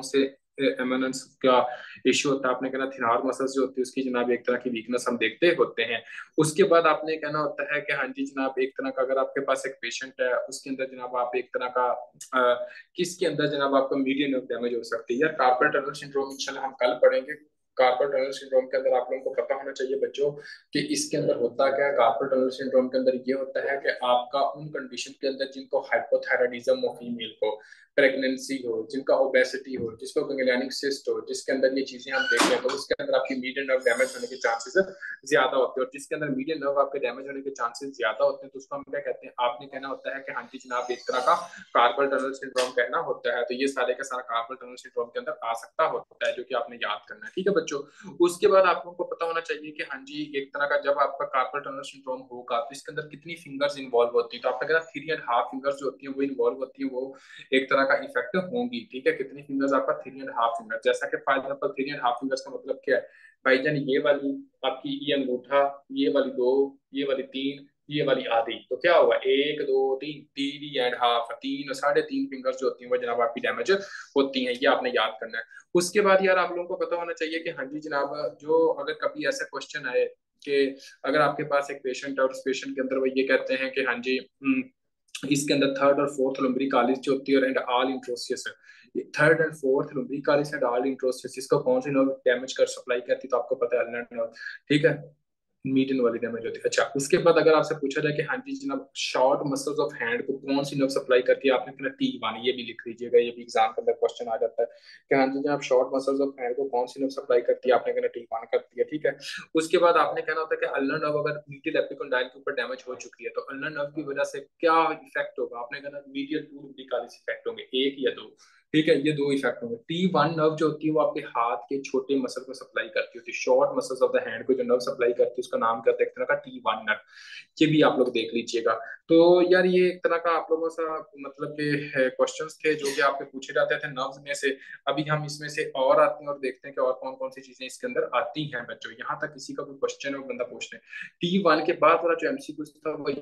एमएनएस का इश्यू होता है, आपने कहना थिनार मसल्स जो होती है उसकी जनाब एक तरह की वीकनेस हम देखते होते हैं। उसके बाद आपने कहना होता है कि हाँ जी जनाब एक तरह का अगर आपके पास एक पेशेंट है उसके अंदर जनाब आप एक तरह का अ, किसके अंदर जनाब आपका मीडियन नर्व डैमेज हो सकती है, यार कार्पल टनल सिंड्रोम इंशाल्लाह हम कल पढ़ेंगे। कार्पल टनल सिंड्रोम के अंदर आप लोगों को पता होना चाहिए बच्चों कि इसके अंदर होता क्या है। कार्पल टनल सिंड्रोम के अंदर ये होता है कि आपका उन कंडीशन के अंदर जिनको हाइपोथायराइडिज्म हो, फीमेल को प्रेगनेंसी हो, जिनका ओबेसिटी हो, जिसको गैंग्रेनिक सिस्ट हो, जिसके अंदर ये चीजें हम देख रहे हैं तो उसके अंदर आपकी मीडियन नर्व डैमेज होने के चांसेस ज्यादा होते हैं। और जिसके अंदर मीडियन नर्व आपके डैमेज होने के चांसेस ज्यादा होते हैं तो उसको हम क्या कहते हैं, आपने कहना होता है कि हाँ जी जनाब एक तरह का कार्पल टनल सिंड्रोम कहना होता है। तो ये सारे का सारा कार्पल टनल सिंड्रोम के अंदर आ सकता होता है जो कि आपने याद करना है, ठीक है बच्चों। उसके बाद आप लोगों को पता होना चाहिए कि हाँ जी एक तरह का जब आपका कार्पल टनल सिंड्रोम होगा तो इसके अंदर कितनी फिंगर्स इन्वॉल्व होती है, तो आपने कहना थ्री एंड हाफ फिंगर्स जो होती है वो इन्वॉल्व होती है, वो एक तरह का इफेक्ट होंगी, ठीक है। कितनी फिंगर्स आपका थ्री एंड हाफ फिंगर, जैसा कि for example three and half fingers का मतलब क्या है भाईजान, ये वाली आपकी ये अंगूठा, ये वाली दो, ये वाली तीन, ये वाली आधी, तो क्या हुआ एक दो तीन, थ्री एंड हाफ, तीन और साढ़े तीन फिंगर्स जो होती हैं वो जनाब आपकी डैमेज होती हैं, ये आपने याद करना है। उसके बाद यार आप लोगों को पता होना चाहिए कि हाँ जी जनाब जो अगर कभी ऐसा क्वेश्चन आए कि अगर आपके पास एक पेशेंट है और उस पेशेंट के अंदर वो ये कहते हैं कि हाँ जी हम्म, इसके अंदर थर्ड और फोर्थ लुम्ब्रिकालिस जो होती है एंड ऑल इंट्रोसियस है, third and fourth lumbricalis and all interosseous इसको कौन सी नर्व डैमेज कर सप्लाई करती है, तो आपको पता है अल्नर नर्व, ठीक है, मीडियन वाली डैमेज होती है। अच्छा उसके बाद अगर आपसे पूछा जाए कि हाँ जी जनाब शॉर्ट मसल्स ऑफ हैंड को कौन सी नर्व सप्लाई करती है, आपने कहना टी वन, ये भी लिख लीजिएगा, ये भी एग्जाम के अंदर क्वेश्चन आ जाता है कि हाँ जी जनाब शॉर्ट मसल्स ऑफ हैंड को कौन सी नर्व सप्लाई करती है, आपने कहना टी वन करती है, ठीक है। उसके बाद आपने कहना होता है कि अल्नर नर्व अगर मीडियल एपिकोंडाइल के ऊपर डैमेज हो चुकी है तो अल्नर नर्व की वजह से क्या इफेक्ट होगा, आपने कहना मीडियल टू लुब्रिकालिस इफेक्ट होंगे, एक या दो, ठीक है, ये दो इफेक्ट होंगे। टी वन नर्व जो होती है वो आपके हाथ के छोटे मसल को सप्लाई करती होती है, short muscles of the hand को जो नर्व सप्लाई करती है उसका नाम कहते हैं एक तरह का टी वन नर्व, ये भी आप लोग देख लीजिएगा। तो यार ये एक तरह का आप लोगों सा मतलब के क्वेश्चंस थे जो कि आपके पूछे जाते थे नर्व्स में से। अभी हम इसमें से और आते हैं और देखते हैं कि और कौन कौन सी चीजें इसके अंदर आती हैं बच्चों, यहाँ तक किसी का कोई क्वेश्चन है वो बंदा पूछ ले। टी वन के बाद वाला जो एमसीक्यू था वो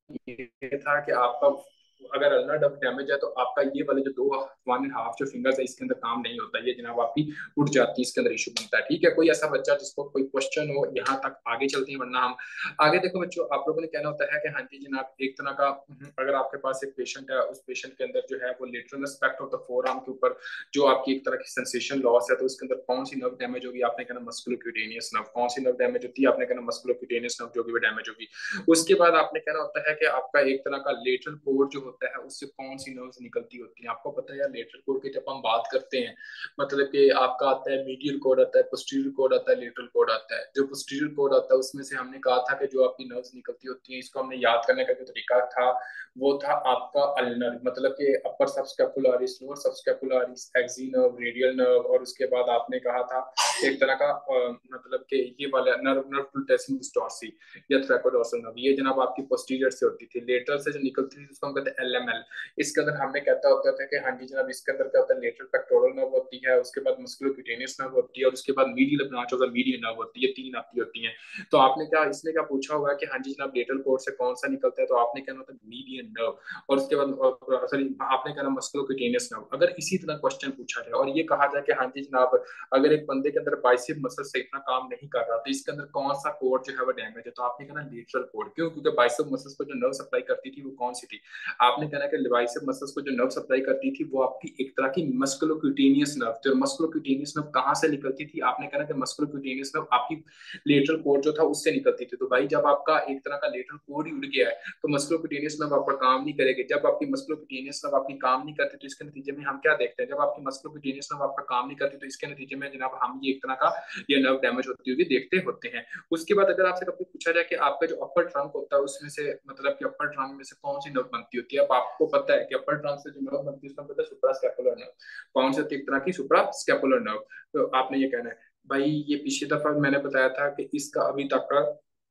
ये था कि आपका अगर अल्नर डब डैमेज है तो आपका ये वाले जो दो वन एंड हाफ जो फिंगर्स है इसके अंदर काम नहीं होता, ये जनाब आपकी उठ जाती है, इसके अंदर इशू बनता है, ठीक है। कोई ऐसा बच्चा जिसको कोई क्वेश्चन हो यहाँ तक आगे चलते हैं, वरना हम आगे देखो बच्चों आप लोगों ने कहना होता है कि हाँ जी जनाब एक तरह का अगर आपके पास एक पेशेंट है उस पेशेंट के अंदर जो है वो lateral aspect of the forearm के ऊपर जो आपकी एक तरह की सेंसेशन लॉस है तो उसके अंदर कौन सी नर्व डैमेज होगी, आपने कहना मस्कुलोक्यूटेनियस नर्व, कौन सी नर्व डैमेज होती है, आपने कहना मस्कुलोक्यूटेनियस नर्व जो भी वो डैमेज होगी। उसके बाद आपने कहना होता है कि आपका एक तरह का लेटरल कोड जो होता है उससे कौन सी नर्व्स निकलती होती हैं, आपको पता है यार लेटरल कोड की जब हम बात करते हैं मतलब कि आपका आता है मीडियल कोड आता है, पोस्टीरियर कोड आता है, लेटरल कोड आता है। जो पोस्टीरियर कोड आता है उसमें से हमने कहा था कि जो आपकी नर्व्स निकलती होती हैं इसको हमने याद करने का जो तरीका था वो था आपका अल्नर, मतलब कि upper subscapularis, lower subscapularis, axillary nerve, radial nerve, और उसके बाद आपने कहा था एक तरह का अ, मतलब कि ये वाला नर्व नर्व टू डिस्टॉर्सी या थ्रैकोडोर्सल नर्व, ये जनाब आपकी पोस्टीरियर से होती थी, लेटरल से जो निकलती थी उसको हम कहते हैं एलएमएल। इसके अंदर हमने कहता होता था कि हाँ जी जनाब इसके अंदर क्या होता है लेटरल पेक्टोरल नर्व होती है, उसके बाद मस्कुलोक्यूटेनियस नर्व होती है और उसके बाद medial branch of the median nerve होती है, तीन आपकी होती हैं। तो आपने क्या इसने क्या पूछा हुआ है कि हाँ जी जनाब लेटरल कोड से कौन सा निकलता है, तो आपने कहना होता है मीडियन नर्व, और उसके बाद सॉरी आपने कहना मस्कुलोक्यूटेनियस नर्व। अगर इसी तरह क्वेश्चन पूछा जाए और ये कहा जाए कि हाँ जी जनाब अगर एक बंदे के अंदर बाइसेप मसल से इतना काम नहीं कर रहा तो इसके अंदर कौन सा कोड जो है वो डैमेज है, तो आपने कहना लेटरल कोड, क्यों, क्योंकि बाइसेप मसल्स को जो नर्व सप्लाई करती थी वो कौन सी थी, आपने कहना कि बाइसेप मसल्स को जो नर्व सप्लाई करती थी वो आपकी एक तरह की मस्कुलोक्यूटेनियस नर्व, जो मस्कुलोक्यूटेनियस नर्व कहाँ से निकलती थी, आपने कहना कि मस्कुलोक्यूटेनियस नर्व आपकी लेटरल कोड जो था उससे निकलती थी। तो भाई जब आपका एक तरह का लेटरल कोड ही उड़ गया है तो मस्कुलोक्यूटेनियस नर्व आपका काम नहीं करेगी, जब आपकी मस्कुलोक्यूटेनियस नर्व आपकी काम नहीं करती तो इसके नतीजे में हम क्या देखते हैं, जब आपकी मस्कुलोक्यूटेनियस नर्व आपका काम नहीं करती तो इसके नतीजे में जनाब हम ये एक तरह का ये नर्व डैमेज होती हुई देखते होते हैं। उसके बाद अगर आपसे कभी पूछा जाए कि आपका जो अपर ट्रंक होता है उसमें से मतलब कि अपर ट्रंक में से कौन सी नर्व बनती होती है, अब आपको पता है कि अपर ट्रंक से जो नर्व बनती है उसका पता है सुप्रास्कैपुलर नर्व, कौन सी एक तरह की सुप्रास्कैपुलर नर्व। तो आपने ये कहना है भाई ये पिछली दफा मैंने बताया था कि इसका अभी तक का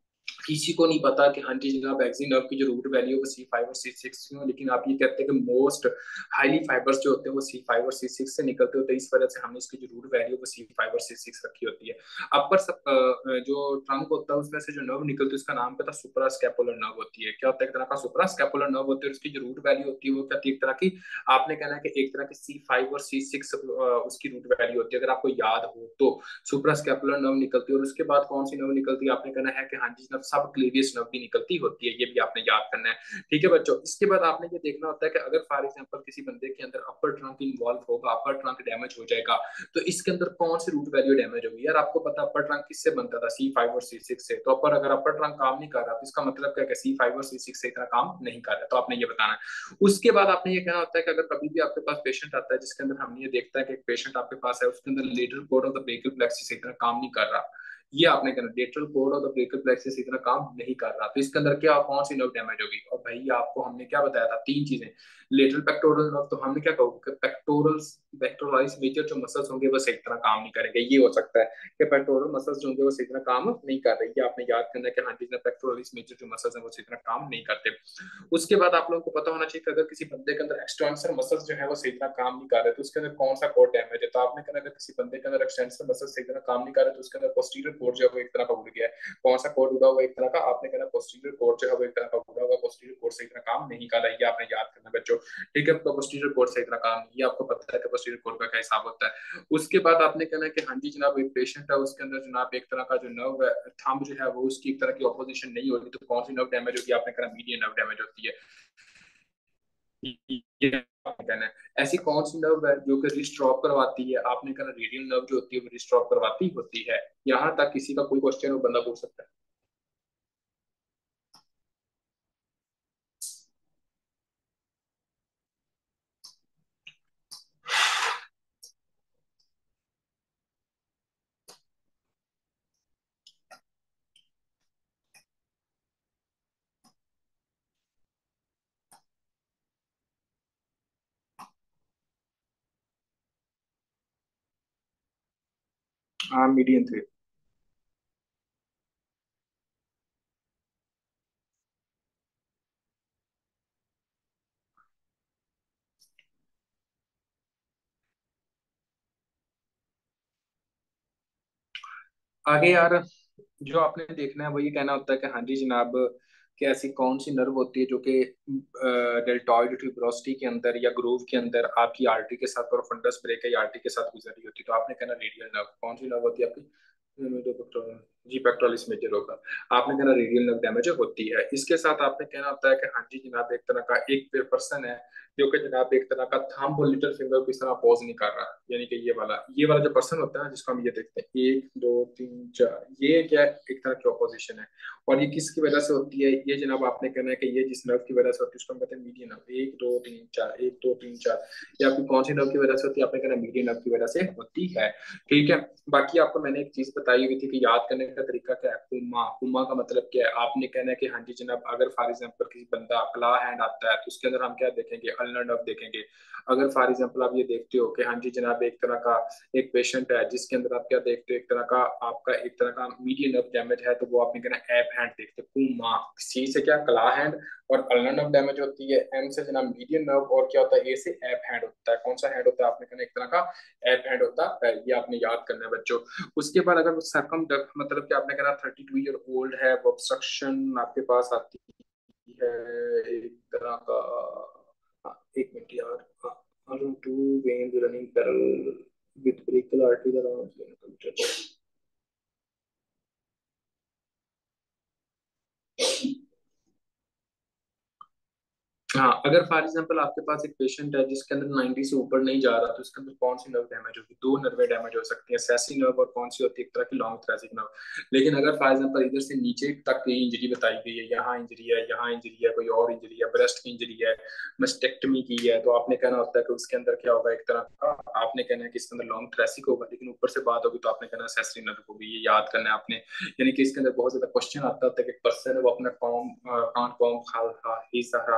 किसी को नहीं पता कि हाँ जी जनाब एक्सिन नर्व की जो रूट वैल्यू है वो सी फाइव और सी सिक्स में हो, लेकिन आप ये कहते हैं कि मोस्ट हाईली फाइबर्स जो होते हैं वो सी फाइव और सी सिक्स से निकलते होते हैं, इस वजह से हमने इसकी जो रूट वैल्यू है वो सी फाइव और सी सिक्स रखी होती है। अपर सब जो ट्रंक होता है उसमें से जो नर्व निकलती है उसका नाम पता सुपरा स्कैपुलर नर्व होती है। क्या होता है, एक तरह का सुपरा स्कैपुलर नर्व होती है, उसकी जो रूट वैल्यू होती है वो क्या एक तरह की, आपने कहना है कि एक तरह की सी फाइव और सी सिक्स उसकी रूट वैल्यू होती है, अगर आपको याद हो तो। सुप्रास्कैपुलर नर्व निकलती है और उसके बाद कौन सी नर्व निकलती है, आपने कहना है कि हाँ जी नर्व सब क्लेवियस नर्व भी निकलती होती है, ये भी आपने याद करना है। ठीक है बच्चों, इसके बाद आपने ये देखना होता है कि अगर फॉर एग्जांपल किसी बंदे के अंदर अपर ट्रंक इन्वॉल्व होगा, अपर ट्रंक डैमेज हो जाएगा, तो इसके अंदर कौन सी रूट वैल्यू डैमेज होगी। यार आपको पता अपर ट्रंक किससे बनता था, सी फाइव और सी सिक्स से। तो अपर अगर अपर ट्रंक काम नहीं कर रहा तो इसका मतलब क्या है, सी फाइव और सी सिक्स से इतना काम नहीं कर रहा, तो आपने ये बताना है। उसके बाद आपने ये कहना होता है कि अगर कभी भी आपके पास पेशेंट आता है जिसके अंदर हमने ये देखता है कि एक पेशेंट आपके पास है उसके अंदर lateral cord of the brachial plexus इतना काम नहीं कर रहा, ये आपने कहना lateral cord of the brachial plexus इतना काम नहीं कर रहा, तो इसके अंदर क्या कौन सी नर्व डैमेज होगी। और भाई आपको हमने क्या बताया था, तीन चीजें। लेटरल पेक्टोरल नर्व तो हमने क्या कहा, पेक्टोरल पेक्टोरलाइज मेजर जो मसल्स होंगे वो सही तरह काम नहीं करेंगे, ये हो सकता है कि पेक्टोरल मसल्स जो होंगे वो सही तरह काम नहीं कर रहे, ये आपने याद करना है कि हाँ जी पेक्टोरलाइज मेजर जो मसल्स हैं वो सही तरह काम नहीं करते। उसके बाद आप लोगों को पता होना चाहिए कि अगर किसी बंदे के अंदर एक्सटेंसर मसल्स जो है वो सही तरह काम नहीं कर रहे तो उसके अंदर कौन सा कोड डैमेज है। तो आपने कहना अगर किसी बंदे के अंदर एक्सटेंसर मसल्स सही तरह काम नहीं कर रहे तो उसके अंदर पोस्टीरियर कोड जो है वो एक तरह का उड़ गया है। कौन सा कोड उड़ा हुआ एक तरह का, आपने कहना पोस्टीरियर कोड जो है वो एक तरह का उड़ा हुआ, पोस्टीरियर कोड सही तरह काम नहीं कर रहा है, ये आपने याद करना बच्चों। ठीक है, आपका पोस्टीरियर कोड सही तरह काम नहीं, ये आपको पता है कि पोस्टीरियर कोड का क्या हिसाब होता है। उसके बाद आपने कहना है कि हाँ जी जनाब एक पेशेंट है उसके अंदर जनाब एक तरह का जो नर्व है थंब जो है वो उसकी एक तरह की ऑपोजिशन नहीं होती, तो कौन सी नर्व डैमेज होती है, आपने कहना मीडियन नर्व डैमेज होती है। ये कहना है। ऐसी कौन सी नर्व है जो कि रिस्ट्रॉप करवाती है, आपने कहना रेडियल नर्व जो होती है वो रिस्ट्रॉप करवाती होती है। यहाँ तक किसी का कोई क्वेश्चन हो बंदा पूछ सकता है। हाँ मीडियन थ्री। आगे यार जो आपने देखना है वो ये कहना होता है कि हाँ जी जनाब कि ऐसी कौन सी नर्व होती है जो कि डेल्टॉइड ट्यूबरोसिटी के अंदर या ग्रूव के अंदर आपकी आर्टरी के साथ और फंडस ब्रेक या आर्टरी के साथ गुजर रही होती है, तो आपने कहना रेडियल नर्व। कौन सी नर्व होती है आपकी, जी पेक्टोरलिस मेजर होगा, आपने कहना रेडियल नर्व डैमेज होती है। इसके साथ आपने कहना होता है कि हाँ जी जनाब एक तरह का एक पर्सन है जो कि जनाब एक तरह का थंब और लिटिल फिंगर को इस तरह पोज नहीं कर रहा, यानी कि ये वाला ये वाला जो पर्सन होता है जिसको हम ये देखते हैं एक दो तीन चार, ये क्या है एक तरह की ऑपोजिशन है। और ये किसकी वजह से होती है, ये जनाब आपने कहना है कि ये जिस नर्व की वजह से होती है उसको हम कहते हैं मीडियन नर्व। एक दो तीन चार, एक दो तीन चार, ये आपकी कौन सी नर्व की वजह से होती है, आपने कहना मीडियन नर्व की वजह से होती है। ठीक है, बाकी आपको मैंने एक चीज बताई हुई थी कि याद करने का तरीका क्या है, कुमा। कुमा का मतलब क्या है, आपने कहना है कि हाँ जी जनाब अगर फॉर एग्जांपल किसी बंदा क्ला हैंड आता है तो उसके अंदर हम क्या देखेंगे, अल्नर नर्व देखेंगे। अगर फॉर एग्जांपल आप ये देखते हो कि हाँ जी जनाब एक तरह का एक पेशेंट है जिसके अंदर आप क्या देखते हो, एक तरह का आपका एक तरह का मीडियन नर्व डैमेज है, तो वो आपने कहना एप हैंड देखते हो। कुमा सी से क्या क्ला हैंड और अल्नर नर्व डैमेज होती है, एम से जनाब मीडियन नर्व, और क्या होता है ए से एप हैंड होता है। कौन सा हैंड होता है, आपने कहना एक तरह का एप हैंड होता है, ये आपने याद करना है बच्चों। उसके बाद अगर सरकम मतलब कि आपने कहना थर्टी टू ईयर ओल्ड है, वो ऑब्स्ट्रक्शन आपके पास आती है एक तरह का, हाँ, एक मिनट यार, two veins running parallel with brachial artery around. हाँ अगर फॉर एग्जांपल आपके पास एक पेशेंट है जिसके अंदर नाइंटी से ऊपर नहीं जा रहा तो उसके अंदर कौन सी नर्व डैमेज होगी, दो नर्वें डैमेज हो सकती है, सेसी नर्व और कौन सी होती है एक तरह की लॉन्ग थ्रेसिक नर्व। लेकिन अगर फॉर एग्जांपल इधर से नीचे तक की इंजरी बताई गई है, यहाँ इंजरी है, यहाँ इंजरी है, कोई और इंजरी है, ब्रेस्ट की इंजरी है, मस्टेक्टमी की है, तो आपने कहना होता है कि उसके अंदर क्या होगा, एक तरह का आपने कहना है कि इसके अंदर लॉन्ग थ्रेसिक होगा, लेकिन ऊपर से बात होगी तो आपने कहना सेसरी नर्व होगी, ये याद करना है आपने। यानी कि इसके अंदर बहुत ज्यादा क्वेश्चन आता है कि पर्सन है वो अपना comb can't comb his hairs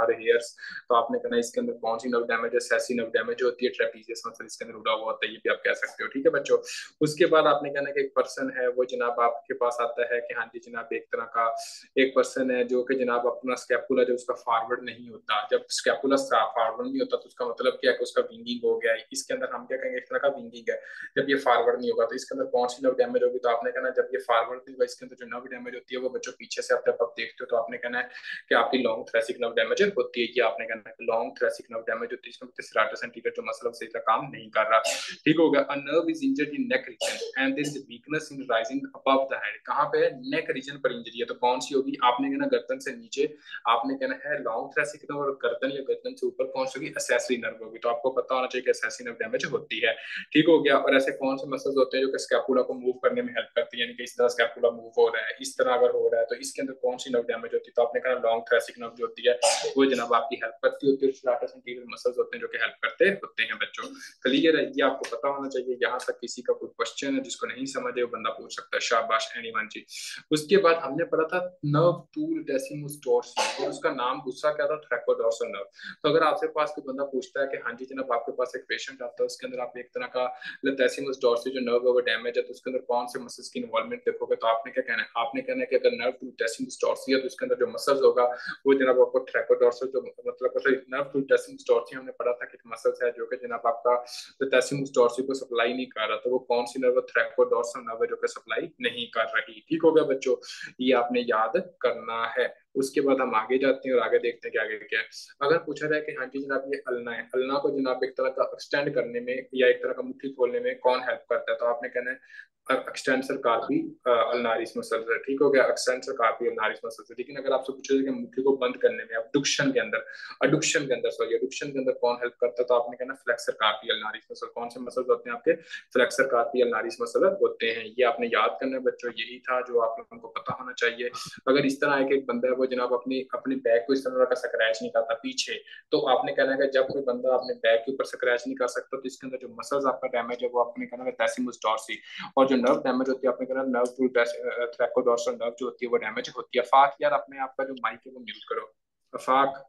trapezius. तो आपने कहना है इसके अंदर कौन सी नर्व डैमेज है, सेसी नर्व डैमेज होती है, ट्रेपेजियस मसल इसके अंदर उड़ा हुआ होता है, ये भी आप कह सकते हो। ठीक है बच्चों। उसके बाद आपने कहना है कि एक पर्सन है वो जनाब आपके पास आता है कि हाँ जी जनाब एक तरह का एक पर्सन है जो कि जनाब अपना स्कैपुला जो उसका फॉरवर्ड नहीं होता। जब स्कैपुला फॉरवर्ड नहीं होता तो उसका मतलब क्या है कि उसका विंगिंग हो गया है। इसके अंदर हम क्या कहेंगे, एक तरह का विंगिंग है जब ये फॉरवर्ड नहीं होगा। तो इसके अंदर कौन सी नर्व डैमेज होगी, तो आपने कहना जब ये फॉरवर्ड नहीं होगा इसके अंदर जो नर्व डैमेज होती है वो बच्चों पीछे से आप जब आप देखते हो तो आपने कहना है कि आपकी लॉन्ग थ्रेसिक नर्व डैमेज होती है। ये आपने कहना है लॉन्ग थ्रेसिक नर्व डैमेज होती है, इसमें सेराटस एंटीरियर जो मसल सही तरह काम नहीं कर रहा। ठीक हो गया। A nerve is injured in neck region and there is weakness in rising above the head. कहां पे है, नेक रीजन पर इंजरी है। तो कौन सी होगी, आपने कहना गर्दन से नीचे, आपने कहना है लॉन्ग थ्रेसिक नर्व, और गर्दन या गर्दन से ऊपर कौन सी होगी, एसेसरी नर्व होगी। तो आपको पता होना चाहिए कि एसेसरी नर्व डैमेज होती है। ठीक हो गया। और ऐसे कौन से मसल्स होते हैं जो कि स्कैपुला को मूव करने में हेल्प करती है, यानी कि इस तरह स्कैपुला मूव हो रहा है, इस तरह अगर हो रहा है तो इसके अंदर कौन सी नर्व डैमेज होती है, तो आपने कहा लॉन्ग थ्रेसिक नर्व जो होती है वो जनाब आपकी हेल्प करती होती है। स्ट्राटस एंटीरियर मसल्स होते हैं जो कि हेल्प करते होते हैं बच्चों। क्लियर है, ये आपको पता होना चाहिए। यहाँ तक किसी का कोई क्वेश्चन है जिसको नहीं समझे वो बंदा पूछ सकता है, शाबाश एनीवन जी। उसके बाद हमने पढ़ा था नर्व टूल डेसिमस डोर्सी, और उसका नाम दूसरा क्या था, थ्रैकोडोर्सल नर्व। तो अगर आपसे पास कोई बंदा पूछता है कि हाँ जी जनाब आपके पास एक पेशेंट आता है उसके अंदर आप एक तरह का लैथेसिमस डोर्सी जो नर्व है वो डैमेज है, तो उसके अंदर कौन से मसल्स की इन्वॉल्वमेंट देखोगे, तो आपने क्या कहना है, आपने कहना है कि अगर नर्व टू डेसिमस डोर्सी है तो उसके अंदर जो मसल्स होगा वो जनाब आपको थ्रैकोडोर्सल जो मतलब नर्व टू डेसिमस डोर्सी हमने पढ़ा था कि मसल्स है जो कि जनाब आपका लैथेसिमस डोर्सी को सप्लाई नहीं कर रहा, तो वो कौन सी नर्व, थ्रैकोडोर्सल नर्व है जो कि सप्लाई नहीं कर रही। ठीक हो गया बच्चों, ये आपने याद करना है। उसके बाद हम आगे जाते हैं और आगे देखते हैं कि आगे क्या है। अगर पूछा जाए कि हाँ जी जनाब ये अल्ना है, अल्ना को जनाब एक तरह का एक्सटेंड करने में या एक तरह का मुट्ठी खोलने में कौन हेल्प करता है, तो आपने कहना है एक्सटेंसर कार्पी अल्नारिस मसल से। ठीक हो गया, एक्सटेंसर कार्पी अल्नारिस मसल से। लेकिन अगर आपसे पूछा जाए कि मुट्ठी को बंद करने में अबडक्शन के अंदर अडुक्शन के अंदर सॉरी अडुक्शन के अंदर कौन हेल्प करता है, तो आपने कहना फ्लेक्सर कार्पी अल्नारिस मसल। कौन से मसल होते हैं आपके, फ्लेक्सर कार्पी अल्नारिस मसल होते हैं। ये आपने याद करना है बच्चों, यही था जो आप लोगों को पता होना चाहिए। अगर इस तरह एक एक बंदा है वो जनाब अपनी अपनी बैक को इस तरह का स्क्रैच नहीं करता पीछे, तो आपने कहना है कि जब कोई बंदा अपने बैक के ऊपर स्क्रैच नहीं कर सकता तो इसके अंदर जो मसल्स आपका डैमेज है वो आपने कहना है डेसिमस डॉर्सी, और जो नर्व डैमेज होती है आपने कहना नर्व टू थ्रैकोडोर्सल नर्व जो होती है वो डैमेज होती है। फाक यार अपने आपका जो माइक है वो म्यूट करो, फाक।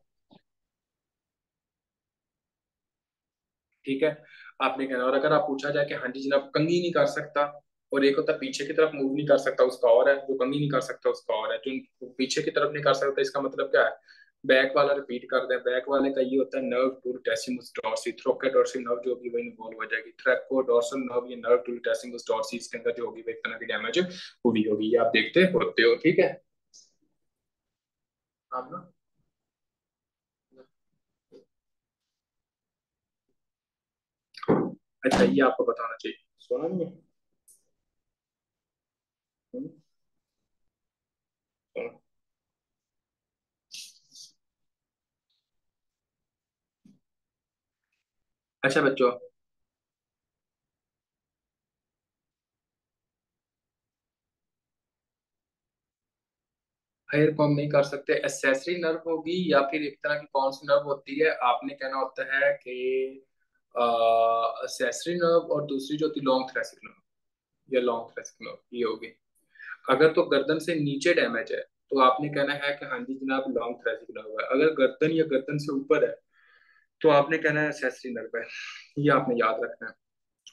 ठीक है, आपने कहना। और अगर आप पूछा जाए कि हाँ जी जनाब कंघी नहीं कर सकता, और एक होता है पीछे की तरफ मूव नहीं कर सकता उसका और है, जो कंघी नहीं कर सकता उसका और है, जो पीछे की तरफ नहीं कर सकता इसका मतलब क्या है, बैक वाला रिपीट कर दें। बैक वाले का ये होता है nerve to latissimus dorsi, thoracodorsal nerve जो होगी वो इन्वॉल्व हो जाएगी। थ्रैकोडोर्सल नर्व ये नर्व टू डेसिमस डॉर्सी इसके अंदर जो होगी वो एक तरह की डैमेज हुई होगी, ये आप देखते होते हो। ठीक है, आप ना अच्छा ये आपको बताना चाहिए, सुना नहीं है? हम्म, सुनो। अच्छा बच्चों, हेयर कॉम्ब नहीं कर सकते, एसेसरी नर्व होगी या फिर एक तरह की कौन सी नर्व होती है, आपने कहना होता है कि एसेसरी नर्व, और दूसरी जो होती है लॉन्ग थ्रेसिक नर्व या लॉन्ग थ्रेसिक नर्व ये होगी। अगर तो गर्दन से नीचे डैमेज है तो आपने कहना है कि हाँ जी जनाब लॉन्ग थ्रेसिक नर्व है। अगर गर्दन या गर्दन से ऊपर है तो आपने कहना है एसेसरी नर्व है, ये आपने याद रखना है।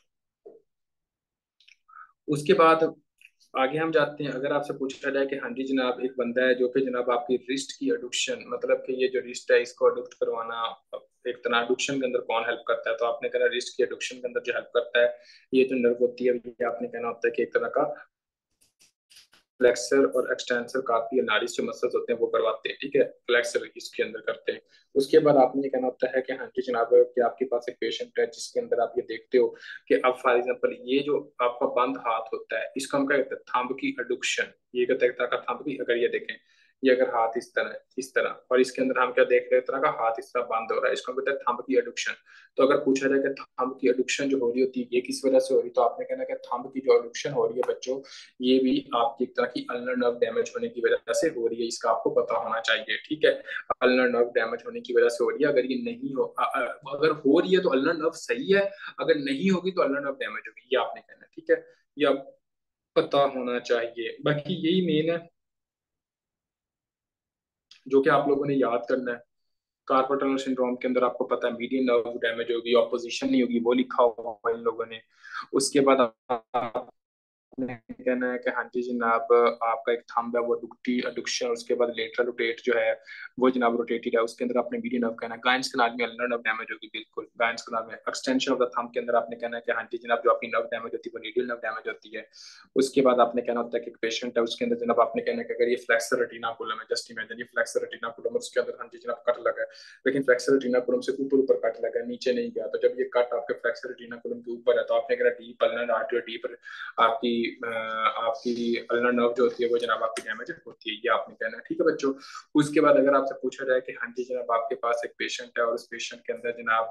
उसके बाद आगे हम जाते हैं। अगर आपसे पूछा जाए कि हाँ जी जनाब एक बंदा है जो कि जनाब आपकी रिस्ट की एडुक्शन, मतलब कि ये जो रिस्ट है इसको एडुक्ट करवाना, एक तरह एडुक्शन के अंदर कौन हेल्प करता है, तो आपने कहना रिस्ट की एडुक्शन के अंदर जो हेल्प करता है ये जो नर्व होती है, ये आपने कहना होता है कि एक तरह का फ्लेक्सर और एक्सटेंसर कार्पी नाड़ी जो मसल्स होते हैं वो करवाते हैं। ठीक है, फ्लेक्सर इसके अंदर करते हैं। उसके बाद आपने ये कहना होता है कि हाँ जी जनाब कि आपके पास एक पेशेंट है जिसके अंदर आप ये देखते हो कि अब फॉर एग्जांपल ये जो आपका बंद हाथ होता है इसको हम क्या कहते हैं, थंब की एडुक्शन। ये कहते हैं एक तरह का थंब की, अगर ये देखें ये अगर हाथ इस तरह है, इस तरह, और इसके अंदर हम क्या देख रहे हैं, एक तरह का हाथ इस तरह बंद हो रहा है, इसको हम कहते हैं थंब की एडुक्शन। तो अगर पूछा जाए कि थंब की एडुक्शन जो हो रही होती है ये किस वजह से हो रही है, तो आपने कहना है कि थंब की जो एडुक्शन हो रही है बच्चों ये भी आपकी एक तरह की अल्नर नर्व डैमेज होने की वजह से हो रही है, इसका आपको पता होना चाहिए। ठीक है, अल्नर नर्व डैमेज होने की वजह से हो रही है। अगर ये नहीं हो अ- अ- अगर हो रही है तो अल्नर नर्व सही है, अगर नहीं होगी तो अल्नर नर्व डैमेज होगी, ये आपने कहना है। ठीक है, ये आप पता होना चाहिए। बाकी यही मेन है जो कि आप लोगों ने याद करना है। कार्पल टनल सिंड्रोम के अंदर आपको पता है मीडियन नर्व डैमेज होगी, ऑपोजिशन नहीं होगी, वो लिखा हुआ इन लोगों ने। उसके बाद आपने कहना है कि हाँ जी जनाब आपका एक थंब है वो डुक्टी एडुक्शन, उसके बाद लेटरल रोटेट जो है वो जनाब रोटेटेड है, उसके अंदर आपने मीडियन नर्व कहना है। गायंस कनाल में अल्नर नर्व डैमेज होगी, बिल्कुल गायंस कनाल में एक्सटेंशन ऑफ द थंब के अंदर आपने कहना है कि हाँ जी जनाब जो आपकी नर्व डैमेज होती है वो मीडियल नर्व डैमेज होती है। उसके बाद आपने कहना होता है कि पेशेंट है उसके अंदर जनाब आपने कहना है कि अगर ये फ्लेक्सर रेटिनाकुलम है, जस्ट इमेजिन ये फ्लेक्सर रेटिनाकुलम है, उसके अंदर हाँ जी जनाब कट लगा है, लेकिन फ्लेक्सर रेटिनाकुलम से ऊपर ऊपर कट लगा है, नीचे नहीं गया, तो जब ये कट आपके फ्लेक्सर रेटिनाकुलम के ऊपर है तो आपने कहना डीप अल्नर आर्टरी, डीप आपकी अ, आपकी अल्नर नर्व जो होती है वो जनाब आपकी डैमेज होती है, ये आपने कहना है। ठीक है बच्चों, उसके बाद अगर आपसे पूछा जाए कि हाँ जी जनाब आपके पास एक पेशेंट है और उस पेशेंट के अंदर जनाब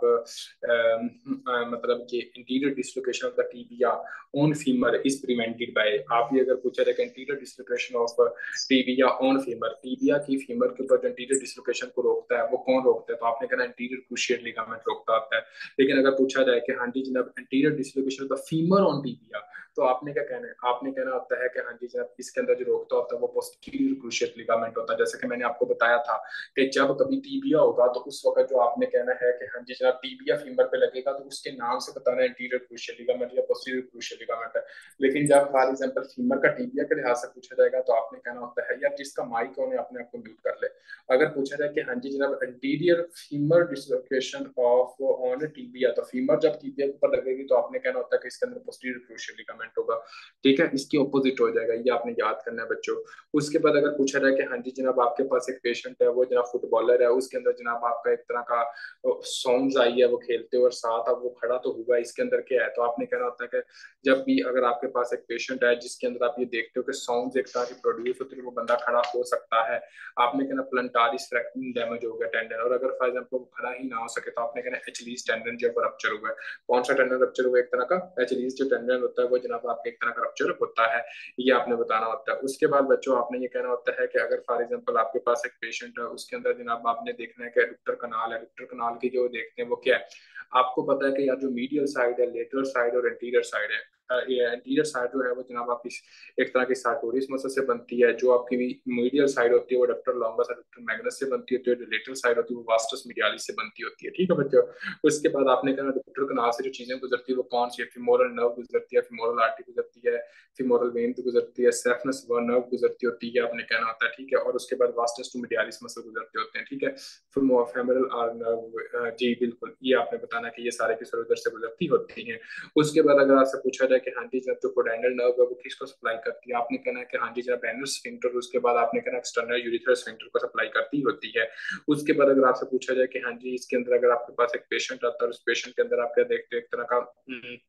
अ, मतलब कि interior dislocation of the tibia on femur is prevented by, आप ये अगर पूछा जाए कि interior dislocation of tibia on femur, tibia की फीमर के ऊपर जो इंटीरियर डिसलोकेशन को रोकता है वो कौन रोकता है, तो आपने कहना इंटीरियर क्रूशिएट लिगामेंट रोकता होता है। लेकिन अगर पूछा जाए कि हाँ जी जनाब interior dislocation of the femur on tibia, तो आपने क्या कहना है, आपने कहना होता है कि हाँ जी जनाब इसके अंदर जो रोकता होता है वो पोस्टीरियर क्रूशिएट लिगामेंट होता है। जैसे कि मैंने आपको बताया था कि जब कभी टीबिया होगा तो उस वक्त जो आपने कहना है कि हाँ जी जनाब टीबिया फीमर पे लगेगा तो उसके नाम से बताना इंटीरियर क्रूशिएट लिगामेंट या पोस्टीरियर क्रूशिएट लिगामेंट है। लेकिन जब फॉर एग्जांपल फीमर का टीबिया के लिहाज से पूछा जाएगा तो आपने कहना होता है यार जिसका माइक है अपने आप को म्यूट कर ले। अगर पूछा जाए कि हाँ जी जनाब interior femur dislocation of on tibia, तो फीमर जब टीबिया के ऊपर लगेगी तो आपने कहना होता है कि इसके अंदर पोस्टीरियर क्रूशियल लिगामेंट होगा। ठीक है, इसकी ऑपोजिट हो जाएगा, ये आपने याद करना है बच्चों। उसके बाद अगर पूछा जाए कि हाँ जी जनाब आपके पास एक पेशेंट है वो जनाब फुटबॉलर है, उसके अंदर जनाब आपका एक तरह का सॉन्ग्स आई है वो खेलते हुए और साथ अब वो खड़ा तो हुआ है, इसके अंदर क्या है, तो आपने कहना होता है कि जब भी अगर आपके पास एक पेशेंट है जिसके अंदर आप ये देखते हो कि साउंड एक तरह की प्रोड्यूस होती है वो बंदा खड़ा हो सकता है, आपने कहना प्लंटारिस फ्रैक्चर डैमेज हो गया टेंडन, और अगर फॉर एग्जांपल वो खड़ा ही ना हो सके तो आपने कहना एचलीस टेंडन जो रप्चर हुआ है। कौन सा टेंडन रप्चर हुआ है, एक तरह का एचलीस जो टेंडन होता है वो जनाब आपके एक तरह का रप्चर होता है, ये आपने बताना होता है। उसके बाद बच्चों आपने ये कहना होता है कि अगर फॉर एग्जांपल आपके पास एक पेशेंट है उसके अंदर जनाब आपने देखना है कि एडुक्टर कनाल है, एडुक्टर कनाल की जो देखते हैं वो क्या है, आपको पता है कि यार जो मीडियल साइड है, लेटरल साइड और एंटीरियर साइड है, एंटीरियर साइड जो है वो जनाब आपकी एक तरह की सार्टोरियस मसल से बनती है, जो आपकी मीडियल साइड होती है वो डक्टर लॉन्गस और डक्टर मैग्नस से बनती होती है, जो लेटरल साइड होती है वो वास्टस मीडियालिस से बनती होती है। ठीक है बच्चों, उसके बाद आपने कहना डक्टर कनाल से जो चीजें गुजरती है वो कौन सी है, फिमोरल नर्व गुजरती है, फिमोरल आर्टरी गुजरती है, फिमोरल वेन गुजरती है, सेफनस नर्व गुजरती होती है, आपने कहना होता है। ठीक है, और उसके बाद वास्टस टू मीडियालिस मसल गुजरते होते हैं। ठीक है, फेमोरल आर नर्व, जी बिल्कुल, ये आपने बताना कि ये सारे की सारे उधर से गुजरती होती हैं। उसके बाद अगर आपसे पूछा जाए कि हाँ जी जनाब जो पोडेंडल नर्व है वो किसको सप्लाई करती है, आपने कहना है कि हाँ जी जनाब वेनस स्फिंक्टर, उसके बाद आपने कहना एक्सटर्नल यूरिथ्रल स्फिंक्टर को सप्लाई करती होती है। उसके बाद अगर आपसे पूछा जाए कि हाँ जी इसके अंदर अगर आपके पास एक पेशेंट आता है, उस पेशेंट के अंदर आप क्या देखते हो, एक तरह का हम्म,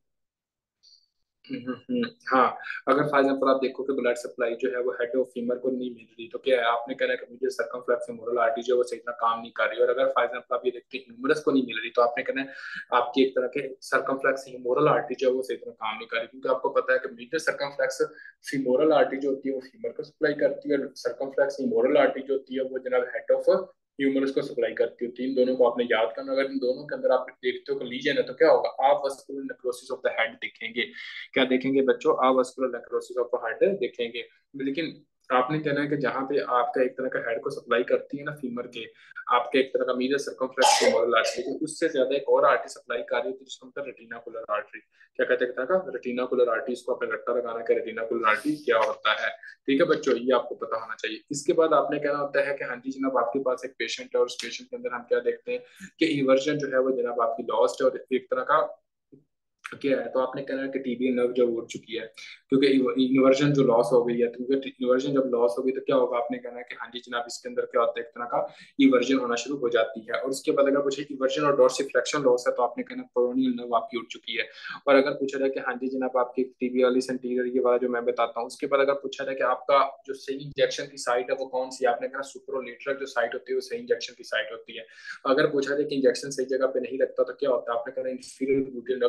हम्म, हम्म, हाँ, अगर फॉर एग्जांपल आप देखो कि ब्लड सप्लाई जो है वो हेड ऑफ फीमर को नहीं मिल रही तो क्या है, आपने कहना है कि मुझे सर्कमफ्लेक्स फेमोरल आर्टरी जो है वो सही तरह काम नहीं कर रही, और अगर फॉर एग्जांपल आप ये देखते हैं ह्यूमरस को नहीं मिल रही तो आपने कहना है आपकी एक तरह के सर्कमफ्लेक्स फेमोरल आर्टरी जो है वो सही तरह काम नहीं कर रही, क्योंकि आपको पता है कि मीडियल सर्कमफ्लेक्स फीमोरल आर्टरी जो होती है वो फीमर को सप्लाई करती है, और सर्कमफ्लेक्स फेमोरल आर्टरी जो होती है वो जनाब हेड ऑफ ह्यूमरस को सप्लाई करती होती है। इन दोनों को आपने याद करना, अगर इन दोनों के अंदर आप देखते हो कि लीजन है तो क्या होगा, आप vascular necrosis of the head देखेंगे। क्या देखेंगे बच्चों, avascular necrosis of the heart देखेंगे। लेकिन आपने कहना है कि जहां पे आपका एक तरह का हेड को सप्लाई करती है ना फीमर के, आपके एक तरह का मीडियल सर्कमफ्लेक्स फीमोरल आर्टरी, तो उससे ज्यादा एक और आर्टरी सप्लाई कर रही है जिसको हम रेटिनाकुलर आर्टरी, क्या कहते हैं का रेटिनाकुलर आर्टरी, इसको आपने रट्टा लगाना है रेटिनाकुलर आर्टरी क्या होता है। ठीक है बच्चों, ये आपको पता होना चाहिए। इसके बाद आपने कहना होता है कि हाँ जी जनाब आपके पास एक पेशेंट है और उस पेशेंट के अंदर हम क्या देखते हैं कि इवर्जन जो है वो जनाब आपकी लॉस्ट है और एक तरह का क्या है, तो आपने कहना है कि टीबी नर्व जो उड़ चुकी है, क्योंकि इन्वर्जन जो लॉस हो गई है, क्योंकि इन्वर्जन जब लॉस हो गई तो क्या होगा, आपने कहना है कि हाँ जी जनाब इसके अंदर क्या होता है, एक तरह का इवर्जन होना शुरू हो जाती है। और उसके बाद अगर कुछ इवर्जन और डोर्सिफ्लेक्शन लॉस है तो आपने कहना कोरोनियल नर्व आपकी उड़ चुकी है। और अगर पूछा जाए कि हाँ जी जनाब आपकी टीबियालिस एंटीरियर ये वाला जो मैं बताता हूँ, उसके बाद अगर पूछा जाए कि आपका जो सही इंजेक्शन की साइट है वो कौन सी है, आपने कहना सुपरोलेटरल जो साइट होती है वो सही इंजेक्शन की साइट होती है। अगर पूछा जाए कि इंजेक्शन सही जगह पे नहीं लगता तो क्या होता है, आपने कहना इंफीरियर ग्लूटियल नर्व जो होती है वो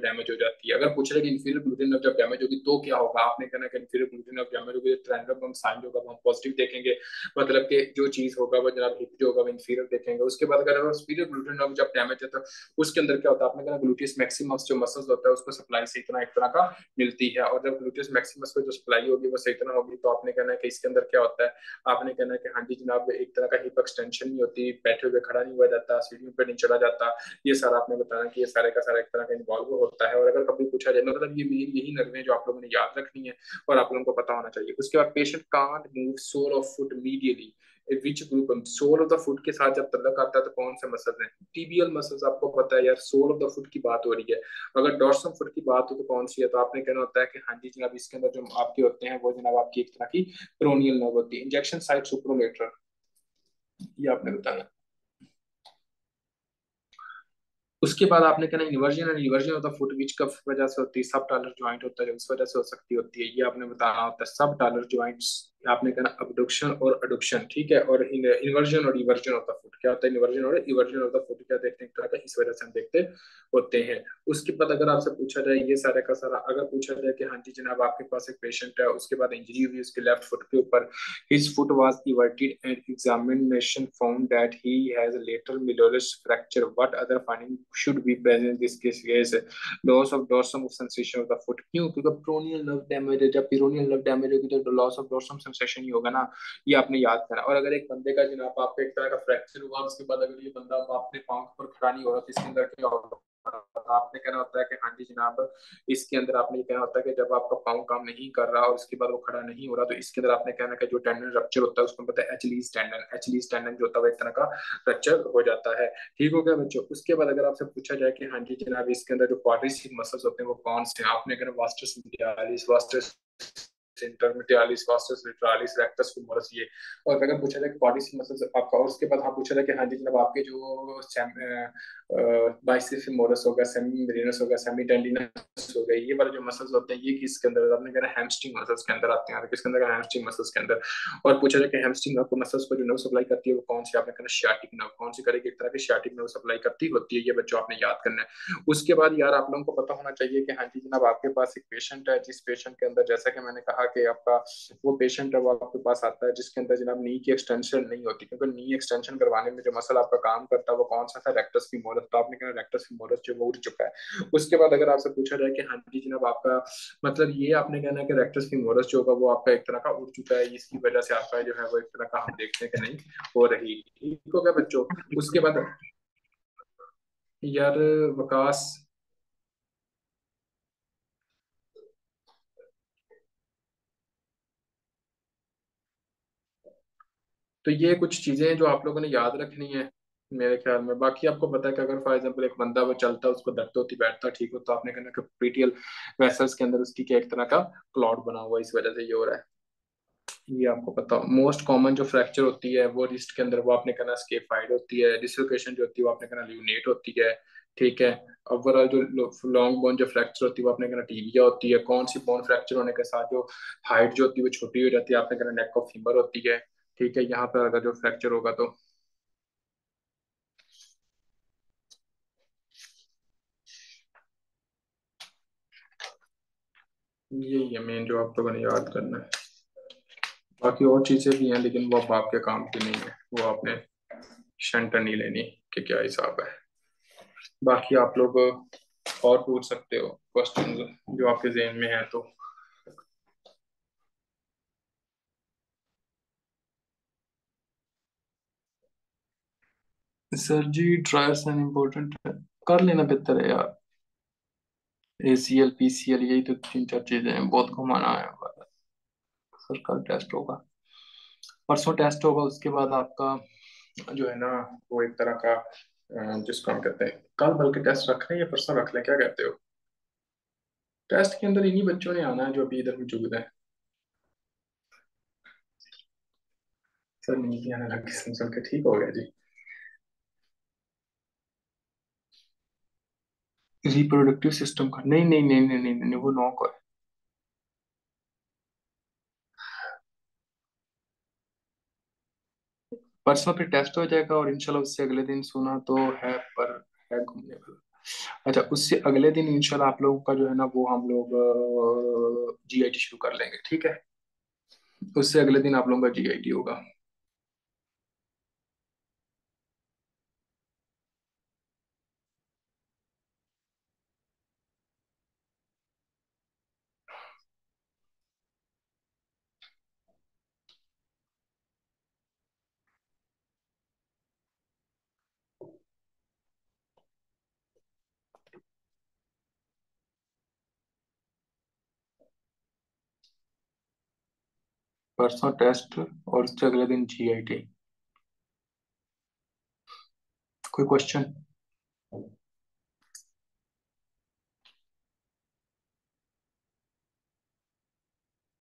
डैमेज हो जाती है। अगर पूछ रहे कि इंफीरियर ग्लूटेन नर्व जब डैमेज होगी तो क्या होगा, आपने कहना कि इंफीरियर ग्लूटेन नर्व डैमेज होगी तो ट्रायंगल साइन होगा वो हम पॉजिटिव देखेंगे, मतलब कि जो चीज होगा वो जनाब हिप जो होगा वो इंफीरियर देखेंगे। उसके बाद अगर सुपीरियर ग्लूटेन नर्व जब डैमेज है तो उसके अंदर क्या होता है, आपने कहना ग्लूटियस मैक्सिमस जो मसल्स होता है उसको सप्लाई सही तरह एक तरह का मिलती है, और जब ग्लूटियस मैक्सिमस को जो सप्लाई होगी वो सही तरह होगी तो आपने कहना है कि इसके अंदर क्या होता है, आपने कहना है कि हाँ जी जनाब एक तरह का हिप एक्सटेंशन नहीं होती, बैठे हुए खड़ा नहीं हुआ जाता, सीढ़ियों पर नहीं चढ़ा जाता, ये सारा आपने बताना कि ये सारे का सारा एक तरह का इन्वॉल्व होता है। और अगर कभी पूछा जाए मतलब ये मेन यही नर्वें जो आप लोगों ने याद रखनी है और आप लोगों को पता होना चाहिए। उसके बाद patient can't move sole of foot medially, which group, sole of the foot के साथ जब तलक आता है तो कौन से मसल्स हैं, टीबियल मसल्स, आपको पता है यार सोल ऑफ द फुट की बात हो रही है। अगर डॉर्सम फुट की बात हो तो कौन सी है, तो आपने कहना होता है कि हाँ जी जनाब इसके अंदर जो आपके होते हैं वो जनाब आपकी एक तरह की पेरोनियल नर्व होती है, इंजेक्शन साइट सुप्रोलेटरल, ये आपने बताना। उसके बाद आपने कहना inversion and eversion of the foot which कब वजह से होती है, सब टालर ज्वाइंट होता है जो उस वजह से हो सकती होती है, ये आपने बताना होता है। सब टालर ज्वाइंट्स आपने कहना अबडक्शन और अडक्शन, ठीक है। और इन्वर्जन और रिवर्जन ऑफ द फुट क्या होता है, इन्वर्जन और रिवर्जन ऑफ द फुट क्या देखते हैं तरह का, इस वजह से हम देखते होते हैं। उसके बाद अगर आपसे पूछा जाए ये सारे का सारा, अगर पूछा जाए कि हाँ जी जनाब आपके पास एक पेशेंट है उसके बाद इंजरी हुई उसके लेफ्ट फुट के ऊपर, his foot was everted and examination found that he has lateral malleolus fracture, what other finding should be present in this case is loss of dorsum of sensation of the foot, क्यों, क्योंकि peroneal nerve damage है, जब peroneal nerve damage होगी तो loss of dorsum sensation ही होगा ना, ये आपने याद करना। और अगर एक बंदे का जनाब आपको एक तरह का फ्रैक्चर हुआ उसके बाद अगर ये बंदा अपने पांव पर खड़ा नहीं हो रहा तो इसके अंदर क्या होगा, आपने कहना होता है कि हाँ जी जनाब इसके अंदर आपने ये कहना होता है कि जब आपका पाँव काम नहीं कर रहा और उसके बाद वो खड़ा नहीं हो रहा तो इसके अंदर आपने कहना कि जो टेंडन रप्चर होता है उसको पता है एचलीज टेंडन, एचलीज टेंडन जो होता है वो एक तरह का रप्चर हो जाता है। ठीक हो गया बच्चों। उसके बाद अगर आपसे पूछा जाए कि हाँ जी जनाब इसके अंदर जो क्वाड्रिसेप मसल्स होते हैं वो कौन से हैं, आपने कहना vastus medialis, vastus intermedialis, vastus lateralis, rectus femoris, ये। और अगर पूछा जाए क्वाड्रिसेप मसल्स आपका, और उसके बाद हाँ पूछा जाए कि हाँ जी जनाब आपके जो बाइसेप्स फीमोरस हो गया, सेमी मेरिनस हो गया, सेमी टेंडिनस हो गया, ये वाले जो मसल्स होते हैं ये किसके अंदर, आपने कहना हैमस्ट्रिंग मसल्स के अंदर आते हैं, किसके अंदर, हैमस्ट्रिंग मसल्स के अंदर। और पूछा जाए कि हैमस्ट्रिंग आपको मसल्स को जो नर्व सप्लाई करती है वो कौन सी, आपने कहना शियाटिक नर्व, कौन सी करेगी, एक तरह की शियाटिक नर्व सप्लाई करती होती है, ये बच्चों आपने याद करना है। उसके बाद यार आप लोगों को पता होना चाहिए कि हाँ जी जनाब आपके पास एक पेशेंट है जिस पेशेंट के अंदर जैसा कि मैंने कहा कि आपका वो पेशेंट है वो आपके पास आता है जिसके अंदर जनाब नी की एक्सटेंशन नहीं होती, क्योंकि नी एक्सटेंशन करवाने में जो मसल आपका काम करता है वो कौन सा था, रेक्टस फीमोरस, तो आपने कहना रेक्टस फीमोरस जो वो उड़ चुका है। उसके बाद अगर आपसे पूछा जाए कि हाँ जी जनाब आपका मतलब ये आपने कहना है कि रेक्टस फीमोरस जो होगा वो आपका एक तरह का उड़ चुका है, इसकी वजह से आपका जो है वो एक तरह का हम देखते हैं कि नहीं हो रही। ठीक हो गया बच्चों। उसके बाद यार वकास, तो ये कुछ चीजें हैं जो आप लोगों ने याद रखनी है मेरे ख्याल में। बाकी आपको पता है कि अगर फॉर एग्जांपल एक बंदा वो चलता है उसको दर्द होती बैठता ठीक हो तो आपने कहना कि पीटीएल वेसल्स के अंदर उसकी क्या एक तरह का क्लॉट बना हुआ है, इस वजह से ये हो रहा है, ये आपको पता हो। मोस्ट कॉमन जो फ्रैक्चर होती है वो रिस्ट के अंदर वो आपने कहना स्केफाइड होती है, डिसलोकेशन जो होती है वो आपने कहना ल्यूनेट होती है, ठीक है। ओवरऑल जो लॉन्ग बोन जो फ्रैक्चर होती है वो आपने कहना टीबिया होती है, कौन सी बोन फ्रैक्चर होने के साथ जो हाइट जो होती है वो छोटी हो जाती है आपने कहना नेक ऑफ फीमर होती है, ठीक है। यहाँ पर अगर जो फ्रैक्चर होगा तो यही है मेन जो आप लोगों ने याद करना है। बाकी और चीजें भी हैं लेकिन वो अब आपके काम की नहीं है, वो आपने सेंटर नहीं लेनी कि क्या हिसाब है। बाकी आप लोग और पूछ सकते हो क्वेश्चन जो आपके जहन में है तो। Sir ji trial sign important है, कर लेना बेहतर है यार। एसीएल पीसीएल यही तो तीन चार चीजें हैं, बहुत घुमाना है हमारा। सर कल टेस्ट होगा, परसों टेस्ट होगा, उसके बाद आपका जो है ना वो एक तरह का अ, जिसको हम कहते हैं कल बल्कि टेस्ट रख लें या परसों रख लें, क्या कहते हो। टेस्ट के अंदर इन्हीं बच्चों ने आना है जो अभी इधर मौजूद है। सर नींद आने लग गई सुन सुन के, ठीक हो गया जी। रिप्रोडक्टिव सिस्टम का नहीं नहीं नहीं नहीं नहीं, नहीं, नहीं वो नौ को है। परसों फिर टेस्ट हो जाएगा और इंशाल्लाह उससे अगले दिन सुना तो है पर है घूमने वाला। अच्छा, उससे अगले दिन इंशाल्लाह आप लोगों का जो है ना वो हम लोग जीआईटी शुरू कर लेंगे, ठीक है। उससे अगले दिन आप लोगों का जीआईटी होगा। परसों टेस्ट और उससे अगले दिन जीआईटी। कोई क्वेश्चन?